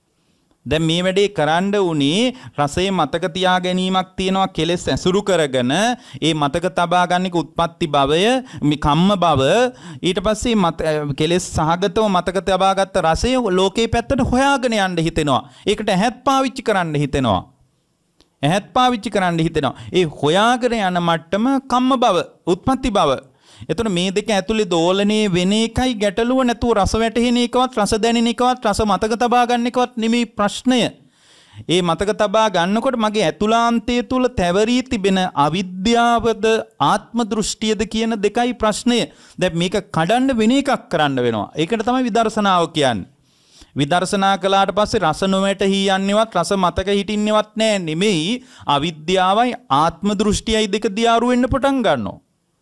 දැන් මේ වැඩේ කරන්න උනේ රසයේ මතක තියා ගැනීමක් තියෙනවා කෙලෙස් ඇසුරු කරගෙන ඒ මතක තබා ගන්නක උත්පත්ති භවය මේ කම්ම භව ඊට පස්සේ කෙලෙස් සහගතව මතක තබාගත්ත රසය ලෝකේ පැත්තට හොයාගෙන යන්න හිතෙනවා. ඒකට ඇහත් පාවිච්චි කරන්න හිතෙනවා. ඇහත් පාවිච්චි කරන්න හිතෙනවා. ඒ හොයාගෙන යන මට්ටම කම්ම භව උත්පත්ති භව. එතන මේ දෙක ඇතුලේ දෝලණේ වෙන එකයි ගැටලුව නැතුව රස වැටහෙන එකවත් රස දැනෙන එකවත් රස මතක තබා ගන්න එකවත් නෙමෙයි ප්‍රශ්නය. ඒ මතක තබා ගන්නකොට මගේ ඇතුළාන්තය තුල තැවරී තිබෙන අවිද්‍යාවද ආත්ම දෘෂ්ටියද කියන දෙකයි ප්‍රශ්නය. දැන් මේක කඩන්න වෙන එකක් කරන්න වෙනවා. ඒකට තමයි විදර්ශනාව කියන්නේ. විදර්ශනා කළාට පස්සේ රස නොවැටහි යන්නේවත් රස මතක හිටින්නේවත් නෑ නෙමෙයි අවිද්‍යාවයි ආත්ම දෘෂ්ටියයි දෙක දියාරු වෙන්න පටන් ගන්නවා.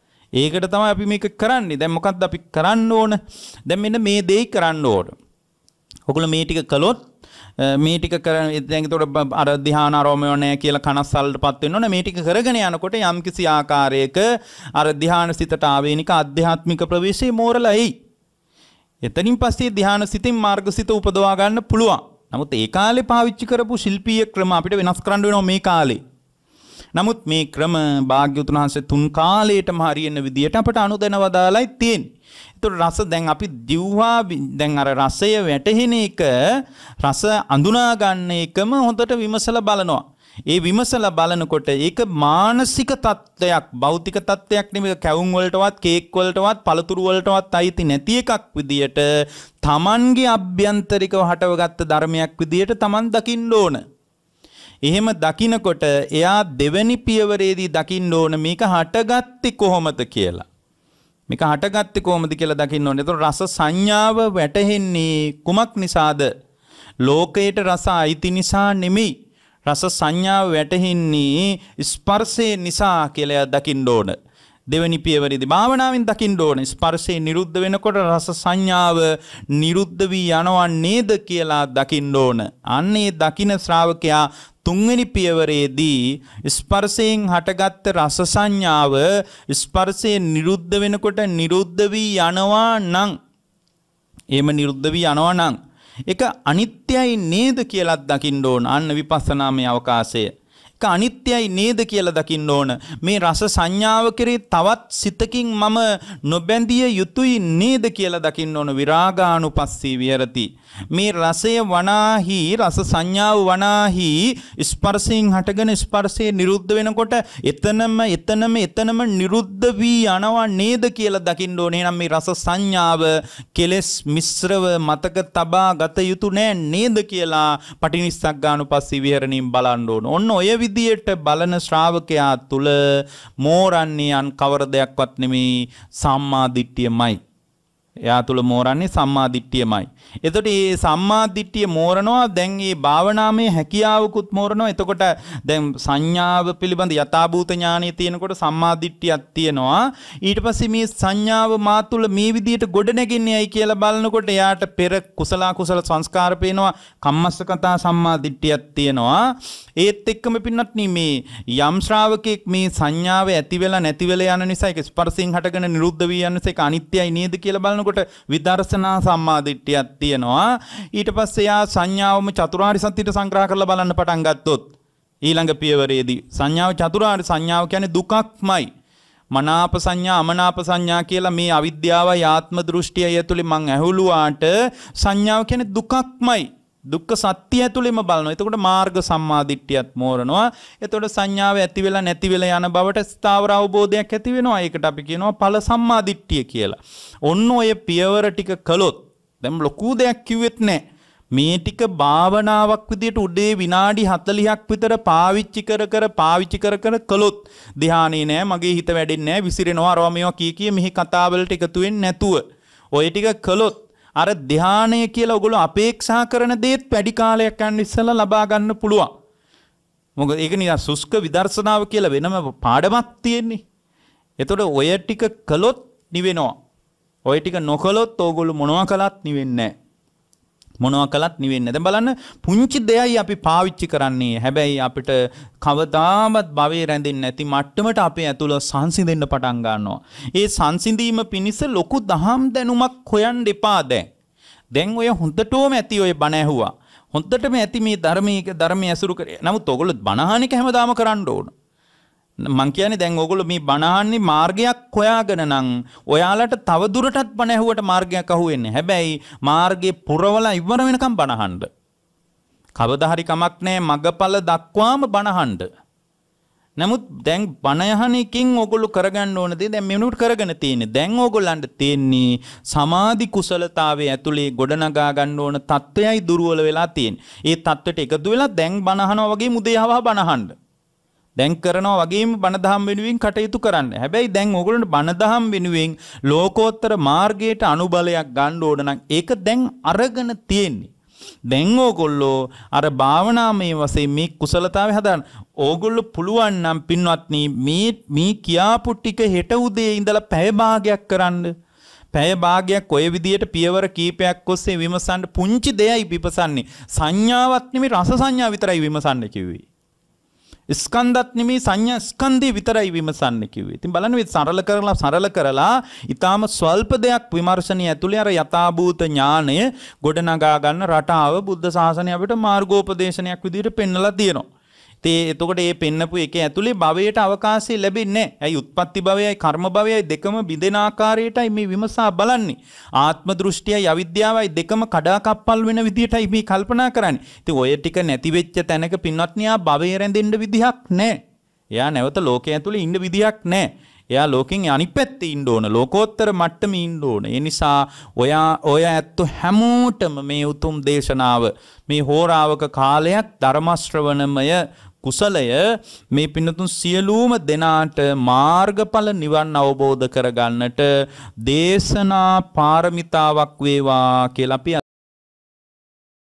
ඒකට තමයි අපි මේක කරන්නේ. දැන් මොකක්ද අපි කරන්න ඕන? දැන් මෙන්න මේ දෙයි කරන්න ඕන. ඔයගොල්ලෝ මේ ටික කළොත් මේ ටික කරන දැන් ඒතකොට අර ධ්‍යාන ආරෝමය නැහැ කියලා කනස්සල්ටපත් වෙන්න ඕන. මේ ටික කරගෙන යනකොට යම්කිසි ආකාරයක අර ධ්‍යාන සිතට ආවේනික ආධ්‍යාත්මික ප්‍රවේශයේ මෝරලා එයි. එතනින් පස්සේ ධ්‍යාන සිතින් මාර්ගසිත උපදවා ගන්න පුළුවන්. නමුත් ඒ කාලේ පාවිච්චි කරපු ශිල්පීය ක්‍රම අපිට වෙනස් කරන්න වෙනවා මේ කාලේ. නමුත් මේ ක්‍රම භාග්‍යවතුන් වහන්සේ තුන් කාලයටම හරියන විදියට අපට අනුදැනවදාලයි තියෙන්නේ. ඒතකොට රස දැන් අපි දිව්වා දැන් අර රසය වැටහෙන එක රස අඳුනා ගන්න එකම හොඳට විමසලා බලනවා. ඒ විමසලා බලනකොට ඒක මානසික තත්ත්වයක්, භෞතික තත්ත්වයක් නෙමෙයි. කැවුම් වලටවත් කේක් වලටවත් පළතුරු වලටවත් අයිති නැති එකක් විදියට Tamanගේ අභ්‍යන්තරිකව හටවගත්ත ධර්මයක් විදියට Taman දකින්න ඕන. එහෙම දකිනකොට එයා දෙවැනි පියවරේදී දකින්න ඕන මේක හටගත්තේ කොහොමද කියලා. මේක හටගත්තේ කොහොමද කියලා දකින්න ඕනේ. ඒතකොට රස සංඥාව වැටහෙන්නේ කුමක් නිසාද? ලෝකයට රස අයිති නිසා නෙමෙයි. රස සංඥාව වැටහෙන්නේ ස්පර්ශේ නිසා කියලා දකින්න ඕන. දෙවැනි පියවරේදී භාවනාවෙන් දකින්න ඕන ස්පර්ශේ නිරුද්ධ වෙනකොට රස සංඥාව නිරුද්ධ වී යනවා නේද කියලා දකින්න ඕන. අන්නේ දකින ශ්‍රාවකයා තුන්වෙනි පියවරේදී ස්පර්ශයෙන් හටගත්ත රස සංඥාව ස්පර්ශයෙන් නිරුද්ධ වෙනකොට නිරුද්ධ වී යනවා නම් එහෙම නිරුද්ධ වී යනවා නම් ඒක අනිත්‍යයි නේද කියලා දකින්න ඕන. අන්න විපස්සනාමය අවකාශය. ඒක අනිත්‍යයි නේද කියලා දකින්න ඕන. මේ රස සංඥාව කෙරේ තවත් සිතකින් මම නොබැඳිය යුතුයි නේද කියලා දකින්න ඕන. විරාගානුපස්සී විහෙරති. මේ රසය වනාහි රස සංඥාව වනාහි ස්පර්ශයෙන් හටගෙන ස්පර්ශයේ නිරුද්ධ වෙනකොට එතනම නිරුද්ධ වී යනවා නේද කියලා දකින්න ඕනේ. එහෙනම් මේ රස සංඥාව කෙලස් මිශ්‍රව මතක තබා ගත යුතු නෑ නේද කියලා පටිනිස්සග්ගානුපස්සී විහෙරණින් බලන්න ඕන. ඔන්න ඔය විදියට බලන ශ්‍රාවකයා තුල මෝරන්නේ අන් කවර දෙයක්වත් නෙමෙයි සම්මා දිට්ඨියමයි. එයා තුල මෝරන්නේ සම්මා දිට්ඨියමයි. එතකොට මේ සම්මා දිට්ඨිය මෝරනවා. දැන් මේ භාවනාමය හැකියාවකුත් මෝරනවා. එතකොට දැන් සංඥාව පිළිබඳ යථාභූත ඥානය තියෙනකොට සම්මා දිට්ඨියක් තියෙනවා. ඊට පස්සේ මේ සංඥාව මා තුල මේ විදියට ගොඩ නැගෙන්නේයි කියලා බලනකොට එයාට පෙර කුසල සංස්කාර පේනවා. කම්මස්සකතා සම්මා දිට්ඨියක් තියෙනවා. ඒත් එක්කම පින්නත් මේ යම් ශ්‍රාවකෙක් මේ සංඥාව ඇති වෙලා නැති වෙලා යන නිසා ඒක ස්පර්ශයෙන් හටගෙන නිරුද්ධ වී යන නිසා ඒක අනිත්‍යයි නේද කියලා බලනකොට විදර්ශනා සම්මාදිට්ඨියක් තියෙනවා. ඊට පස්සේ යා සංඥාවම චතුරාර්ය සත්‍යයට සංග්‍රහ කරලා බලන්න පටන් ගත්තොත් ඊළඟ පියවරේදී සංඥාව චතුරාර්ය සංඥාව කියන්නේ දුකක්මයි. මනාප සංඥා අමනාප සංඥා කියලා මේ අවිද්‍යාවයි ආත්ම දෘෂ්ටියයි ඇතුලේ මං ඇහුලුවාට සංඥාව කියන්නේ දුකක්මයි. දුක්ඛ සත්‍ය ඇතුළෙම බලනවා. එතකොට මාර්ග සම්මාදිට්ඨියත් මෝරනවා. එතකොට සංඥාව ඇති වෙලා නැති වෙලා යන බවට ස්ථාවර අවබෝධයක් ඇති වෙනවා. ඒකට අපි කියනවා ඵල සම්මාදිට්ඨිය කියලා. ඔන්න ඔය පියවර ටික කළොත් දැන් ලොකු දෙයක් කිව්වෙත් නැහැ. මේ ටික භාවනාවක් විදියට උදේ විනාඩි 40ක් විතර පාවිච්චි කර කළොත් ධානයේ නෑ මගේ හිත වැඩෙන්නේ නෑ විසිරෙනවා අරවා මේවා කී මෙහි කතාවලට එකතු වෙන්නේ නැතුව ඔය ටික කළොත් අර ධානය කියලා ඔයගොල්ලෝ අපේක්ෂා කරන දේත් වැඩි කාලයක් යන ඉස්සෙල්ලා ලබා ගන්න පුළුවන්. මොකද ඒක නිකන් සුස්ක විදර්ශනාව කියලා වෙනම පාඩමක් තියෙන්නේ. එතකොට ඔය ටික කළොත් නිවෙනවා. ඔය ටික නොකළොත් ඕගොල්ලෝ මොනවා කළත් නිවෙන්නේ නැහැ. දැන් බලන්න පුංචි දෙයයි අපි පාවිච්චි කරන්නේ. හැබැයි අපිට කවදාවත් භවයේ රැඳෙන්නේ නැති මට්ටමට අපේ ඇතුළ සංසිඳෙන්න පටන් ගන්නවා. ඒ සංසිඳීම පිණිස ලොකු දහම් දැනුමක් හොයන්න එපා දැන්. දැන් ඔය හොඳටම ඇති ඔය බණ ඇහුවා. හොඳටම ඇති මේ ධර්මයේ ඇසුරු කරේ. නමුත් ඕගොල්ලෝ බණ අහන එක හැමදාම කරන්න ඕන. මං කියන්නේ දැන් ඕගොල්ලෝ මේ බණ අහන්නේ මාර්ගයක් හොයාගෙන නම් ඔයාලට තව දුරටත් බණ ඇහුවට මාර්ගයක් අහුවෙන්නේ. හැබැයි මාර්ගේ පුරවලා ඉවර වෙනකම් බණ අහන්න. කවදා හරි කමක් නැහැ මගපල දක්වාම බණ අහන්න. නමුත් දැන් බණ අහන එකෙන් ඕගොල්ලෝ කරගන්න ඕන දේ දැන් මෙනුට කරගෙන තියෙන්නේ. දැන් ඕගොල්ලන්ට තියෙන්නේ සමාධි කුසලතාවයේ ඇතුලේ ගොඩනගා ගන්න ඕන தත්වයයි දුර්වල වෙලා තියෙන්නේ. ඒ தත්වෙට එකතු වෙලා දැන් බණ අහනවා වගේ මුදේ යවවා බණ අහන්න. දැන් කරනවා වගේම බණ දහම් වෙනුවෙන් කටයුතු කරන්න. හැබැයි දැන් ඕගොල්ලන්ට බණ දහම් වෙනුවෙන් ලෝකෝත්තර මාර්ගයට අනුබලයක් ගන්න ඕන නම් ඒක දැන් අරගෙන තියෙන්නේ. දැන් ඕගොල්ලෝ අර භාවනාමය වශයෙන් මේ කුසලතාවය හදාන්න. ඕගොල්ලෝ පුළුවන් නම් පින්වත්නි මේ කියාපු ටික හෙට උදේ ඉඳලා පැය භාගයක් කරන්න. පැය භාගයක් ඔය විදියට පියවර කීපයක් ඔස්සේ විමසන්න. පුංචි දෙයයි විමසන්නේ. සංඥාවක් නෙමෙයි රස සංඥා විතරයි විමසන්න කිව්වේ. ස්කන්ධත් නෙමෙයි සංඥා ස්කන්ධේ විතරයි විමසන්න කිව්වේ. ඉතින් බලන්න මේ සරල කරලා ඊටාම ස්වල්ප දෙයක් විමර්ශනීය ඇතුලේ අර යථාභූත ඥානය ගොඩනගා ගන්න රටාව බුද්ධ ශාසනය අපිට මාර්ගෝපදේශනයක් විදිහට පෙන්වලා තියෙනවා. එතකොට මේ පෙන්නපු එක ඇතුලේ භවයට අවකාශය ලැබෙන්නේ නැහැ. ඇයි උත්පත්ති භවයයි කර්ම භවයයි දෙකම බිඳෙන ආකාරයටයි මේ විමසා බලන්නේ. ආත්ම දෘෂ්ටියයි අවිද්‍යාවයි දෙකම කඩාකප්පල් වෙන විදිහටයි මේ කල්පනා කරන්නේ. ඉතින් ඔය ටික නැති වෙච්ච තැනක පින්වත්නි ආ භවයේ රැඳෙන්න විදිහක් නැහැ. එයා නැවත ලෝකයේ ඇතුලේ ඉන්න විදිහක් නැහැ. එයා ලෝකෙන් අනිත් පැත්තේ ඉන්න ඕන. ලෝකෝත්තර මට්ටමේ ඉන්න ඕන. ඒ නිසා ඔය ඇත්ත හැමෝටම මේ උතුම් දේශනාව මේ හෝරාවක කාලයක් ධර්ම ශ්‍රවණමය කුසලය මේ පින්නතුන් සියලුම දෙනාට මාර්ගඵල නිවන් අවබෝධ කරගන්නට දේශනා පාරමිතාවක් වේවා කියලා අපි